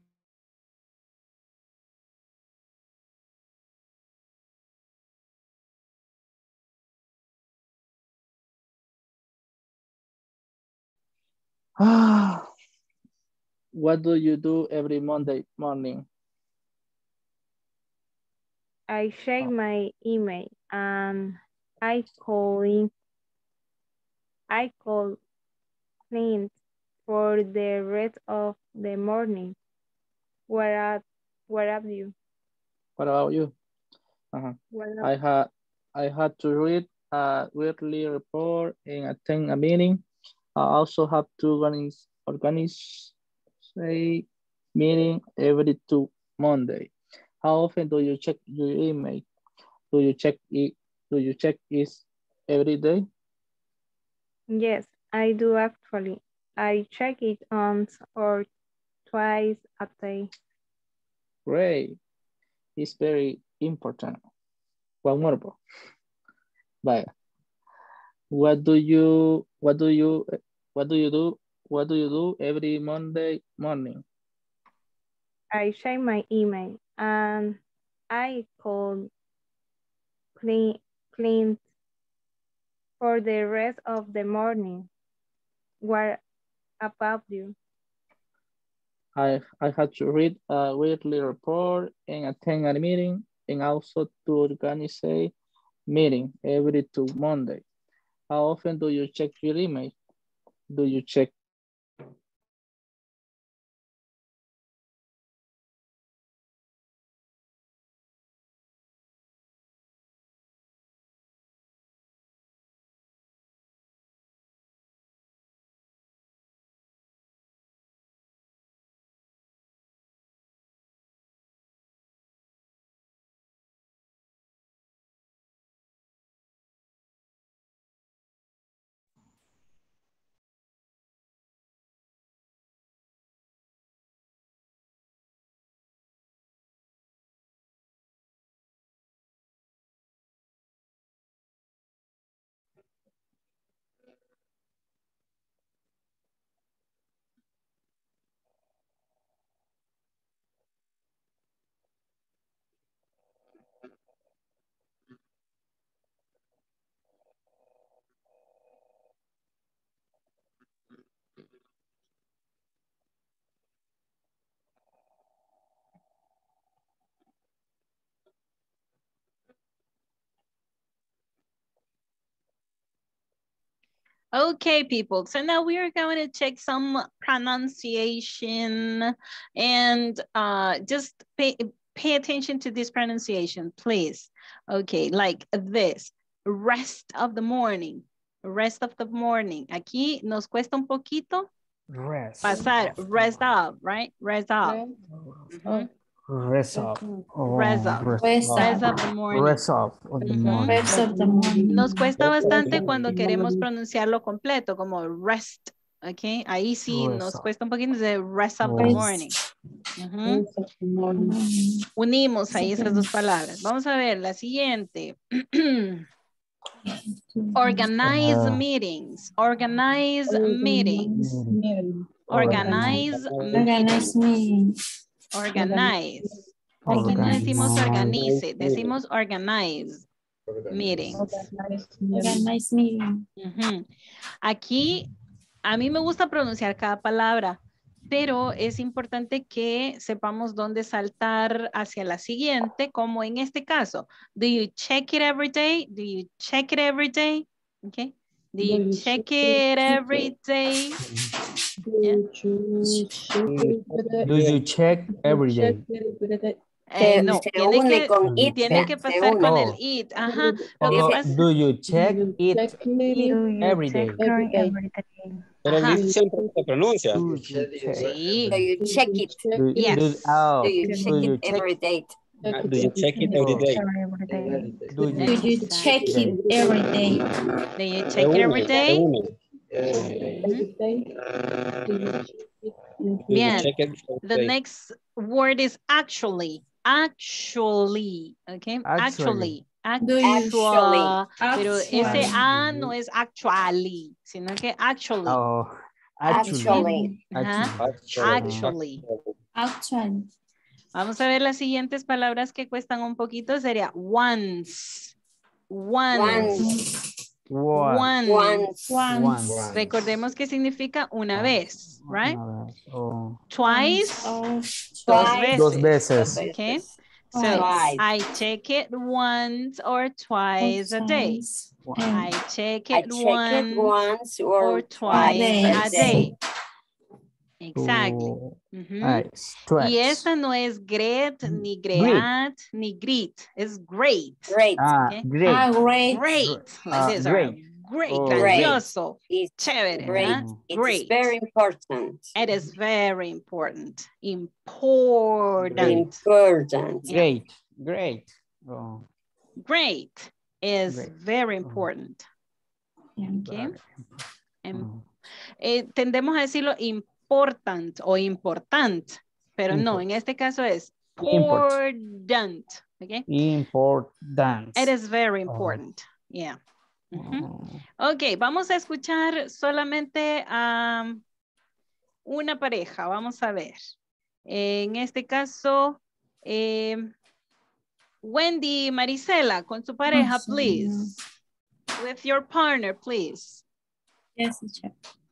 What do you do every Monday morning? I check my email and I call in, I call clients for the rest of the morning. Where are, where are you? What about you? Uh-huh. Where I had I had to read a weekly report and attend a meeting. I also have to organize, organize a meeting every two Monday. How often do you check your email? Do you check it? Do you check it every day? Yes, I do actually. I check it once or twice a day. Great. It's very important. One more. Bye. What do you what do you what do you do? What do you do every Monday morning? I check my email and I call clean clean for the rest of the morning. What about you? I I had to read a weekly report and attend a meeting and also to organize a meeting every two Monday. How often do you check your email? Do you check Okay, people. So now we are going to check some pronunciation and uh, just pay, pay attention to this pronunciation, please. Okay, like this. Rest of the morning. Rest of the morning. Aquí nos cuesta un poquito Rest. pasar. Rest up, right? Rest up. Mm-hmm. Rest up. Oh, Rest up. Rest up. Rest of the morning. Rest up of the morning. Rest of the morning. Nos cuesta bastante cuando queremos pronunciarlo completo, como rest, ¿ok? Ahí sí Rest nos up. cuesta un poquito de rest of the Rest. morning. Ujú. Unimos ahí esas dos palabras. Vamos a ver la siguiente. Organize Uh, meetings. Organize meetings. Organize Organize meetings. meetings. Organize. Aquí no decimos organize, decimos organize meetings. Organize meeting. Ujú. Aquí a mí me gusta pronunciar cada palabra, pero es importante que sepamos dónde saltar hacia la siguiente, como en este caso. Do you check it every day? Do you check it every day? Okay. Do you check it every day? Yeah. Do you check every day? Eh, Se, no, se tiene une que, con it. tiene se- que se pasar une. con el Oh. it. Ajá. Lo que Oh, pasa, do you check it Do you every check day? your every day? Pero ajá. el siempre se pronuncia. Do you check? Sí. Do you check it? Do, Yes. do, oh, Do you do check you it check? every day? Ah, Do you check it every Oh, day? Every day. do you Do you check it every day? Do you Se check it every une, se day? une. Ujú. Do you Bien. check it every The day? next word is actually. Actually. Okay. Actually. Actually. Do you Actual. Pero Actually. ese A no es actually, sino que actually. Oh, actually. Actually. Ajá. Actually. Actually. Actually. Vamos a ver las siguientes palabras que cuestan un poquito. Sería once. Once. One. Once. Once. Once. Recordemos que significa una vez, right? Una vez. Oh. Twice. Oh, Dos Twice. Dos veces. veces. Okay. So Twice. I check it once or twice a day. I check I it check once it once or, or twice twice a a day. day. Exactly. To, Ujú. uh, Y stretch. esta no es great, ni Great. great, ni great. Es great. Great. Ah, Okay. great. Ah, great. Great. Like Ah, this. great. Great. Oh, Grandioso. It's Chévere. great. ¿verdad? It's Great. very important. It is very important. Important. Important. Yeah. Great. Great. Oh, Great is great. very important. Okay. Vale. Em- Oh, eh, tendemos a decirlo important o important, pero no, en Import. este caso es Import. important. Okay. Important. It is very Oh, important. Yeah. Ujú. oh. Ok, vamos a escuchar solamente a una pareja. Vamos a ver. En este caso, eh, Wendy Marisela, con su pareja, please. With your partner, please. Yes, teacher.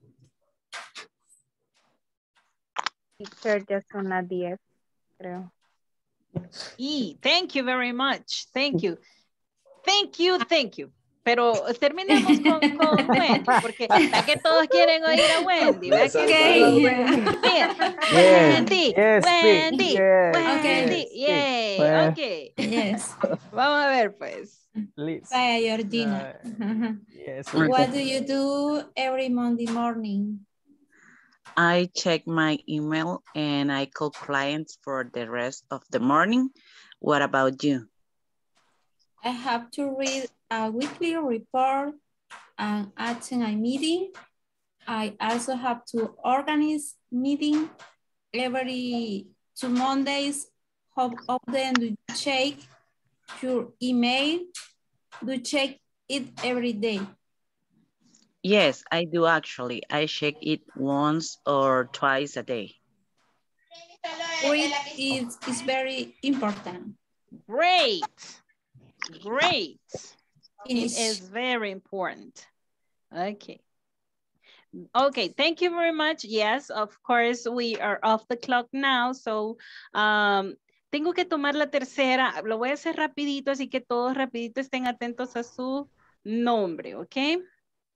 Teacher, ya son las diez, creo. Y thank you very much. Thank you. Thank you, thank you. Pero terminemos con, con Wendy, porque ya que todos quieren oír a Wendy, ¿verdad que sí? Bien. Wendy, Yes, speak. Wendy, Yes, Wendy, yes, yay, Well, ok. Yes. Vamos a ver, pues. please. Vaya, Georgina. Yes. What do you do every Monday morning? I check my email and I call clients for the rest of the morning. What about you? I have to read a weekly report and attend a meeting. I also have to organize meeting every two Mondays. How often do you check your email? Do you check it every day? Yes, I do actually. I check it once or twice a day. Read is, is very important. Great. Great. Finish. It is very important. Okay. Okay, thank you very much. Yes, of course, we are off the clock now. So, um, tengo que tomar la tercera. Lo voy a hacer rapidito, así que todos rapidito estén atentos a su nombre, ¿ok?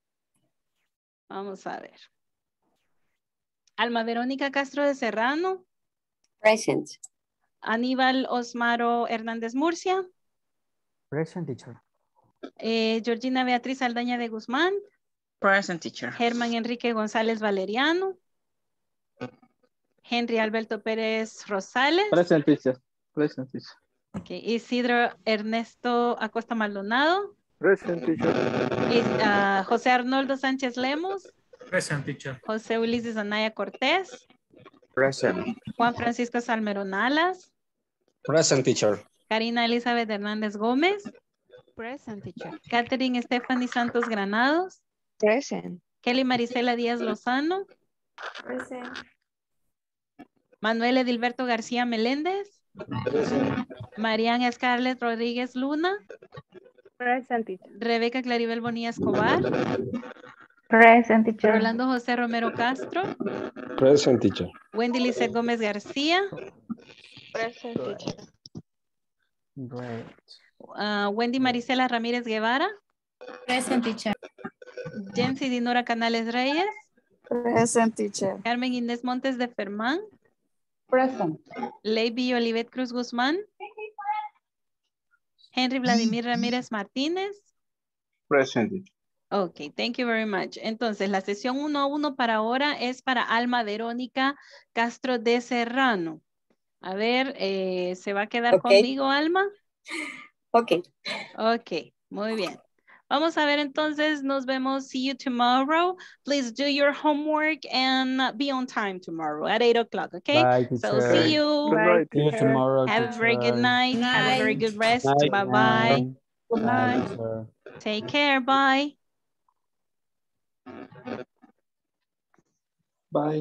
Vamos a ver. Alma Verónica Castro de Serrano. Present. Aníbal Osmaro Hernández Murcia. Present, teacher. Eh, Georgina Beatriz Aldaña de Guzmán. Present, teacher. Germán Enrique González Valeriano. Henry Alberto Pérez Rosales. Present, teacher. Present, teacher. Okay. Isidro Ernesto Acosta Maldonado. Present, teacher. Is, uh, José Arnoldo Sánchez Lemos. Present, teacher. José Ulises Anaya Cortés. Present. Juan Francisco Salmerón Alas. Present, teacher. Karina Elizabeth Hernández Gómez. Present, teacher. Catherine Stephanie Santos Granados. Present. Kelly Marisela Díaz Lozano. Present. Manuel Edilberto García Meléndez. Present. Mariana Scarlett Rodríguez Luna. Present, teacher. Rebeca Claribel Bonilla Escobar. Present, teacher. Rolando José Romero Castro. Present, teacher. Wendy Lizeth Gómez García. Present, teacher. Great. Uh, Wendy Marisela Ramírez Guevara. Present, teacher. Jency Dinora Canales Reyes. Present, teacher. Carmen Inés Montes de Fermán. Present. Leiby Olivet Cruz Guzmán. Henry Vladimir Ramírez Martínez. Present, teacher. Ok, thank you very much. Entonces, la sesión uno a uno para ahora es para Alma Verónica Castro de Serrano. A ver, eh, ¿se va a quedar Okay. conmigo, Alma? Ok. Ok, muy bien. Vamos a ver entonces, nos vemos. See you tomorrow. Please do your homework and be on time tomorrow at eight o'clock, okay? Bye, So teacher. see you. Good night, See you teacher. tomorrow, Have a very good teacher. night. Have a very Night. good rest. Night. Bye-bye. Good Bye. night, teacher. Take care. Bye. Bye.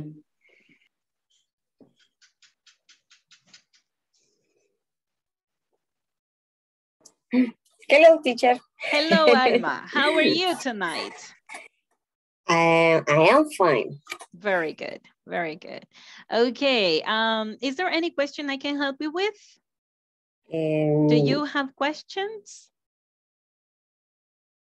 Hello, teacher. Hello, Alma. How are you tonight? I, I am fine. Very good. Very good. Okay. Um, is there any question I can help you with? Um, Do you have questions?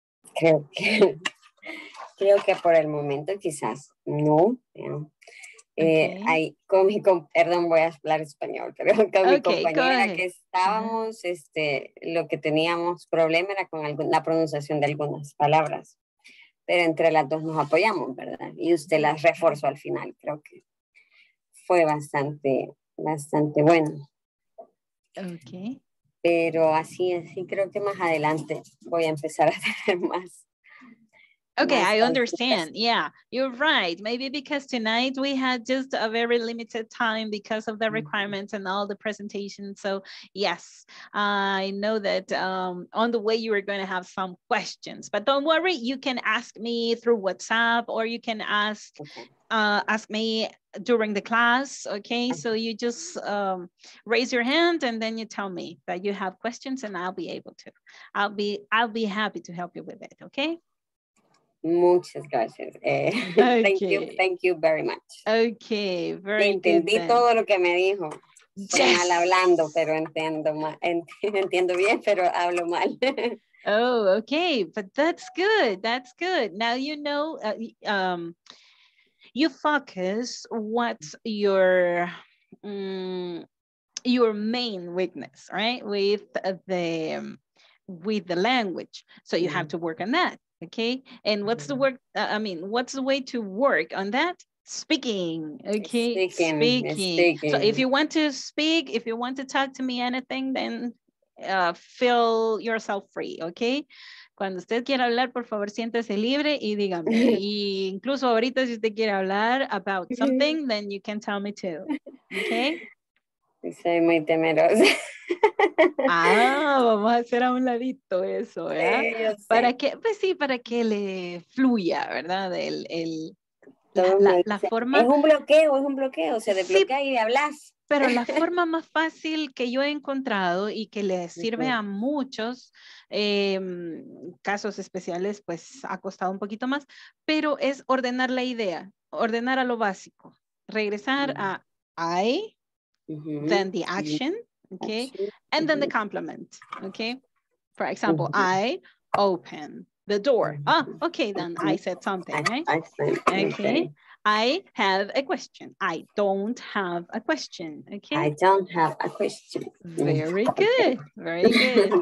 Creo que, creo que por el momento quizás no. Yeah. Eh, Okay. ahí, con mi, com- perdón, voy a hablar español, pero con mi Okay, go compañera ahead. que estábamos, este, lo que teníamos problema era con algún- la pronunciación de algunas palabras, pero entre las dos nos apoyamos, ¿verdad? Y usted las reforzó al final, creo que fue bastante, bastante bueno. Okay. Pero así es, sí creo que más adelante voy a empezar a tener más. Okay, más I prácticas. understand. Yeah, you're right. Maybe because tonight we had just a very limited time because of the requirements and all the presentations. So yes, I know that um, on the way you are going to have some questions, but don't worry, you can ask me through WhatsApp or you can ask Okay. uh, ask me during the class. Okay, so you just um, raise your hand and then you tell me that you have questions and I'll be able to. I'll be I'll be happy to help you with it. Okay. Muchas gracias. Eh, Thank you, Okay. thank you very much. Okay, very good Entendí then. todo lo que me dijo. Soy Yes. mal hablando, pero entiendo mal. Entiendo bien, pero hablo mal. Oh, okay, but that's good. That's good. Now you know. Uh, y- um, you focus what's your um, your main weakness, right? With the um, with the language, so you have to work on that. Okay, and what's the work? Uh, I mean, what's the way to work on that? Speaking. Okay, Speaking, speaking. So if speaking. you want to speak, if you want to talk to me anything, then uh, feel yourself free. Okay. Cuando usted quiera hablar, por favor, siéntese libre y dígame. Y incluso ahorita, si usted quiere hablar about something, then you can tell me too. Okay. Soy muy temerosa. Ah, vamos a hacer a un ladito eso, ¿verdad? Sí, yo sé. Para que, pues sí, para que le fluya, ¿verdad? El, el, la, Todos la, me la dicen, forma. es un bloqueo, es un bloqueo, se Sí, desbloquea y hablas. pero la forma más fácil que yo he encontrado y que le sirve a muchos eh, casos especiales, pues ha costado un poquito más, pero es ordenar la idea, ordenar a lo básico, regresar a I, Ujú. then the action, okay, Action. and then the Ujú. complement, okay. For example, Ujú. I open the door. Ah, okay, then I said something, I, right? I think, Okay. I have a question. I don't have a question. Okay. I don't have a question. Very good. Very good.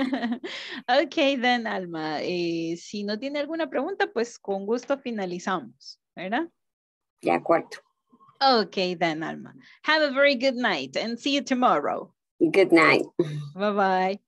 Okay, then, Alma. Eh, si no tiene alguna pregunta, pues con gusto finalizamos, ¿verdad? De acuerdo. Okay, then, Alma. Have a very good night and see you tomorrow. Good night. Bye-bye.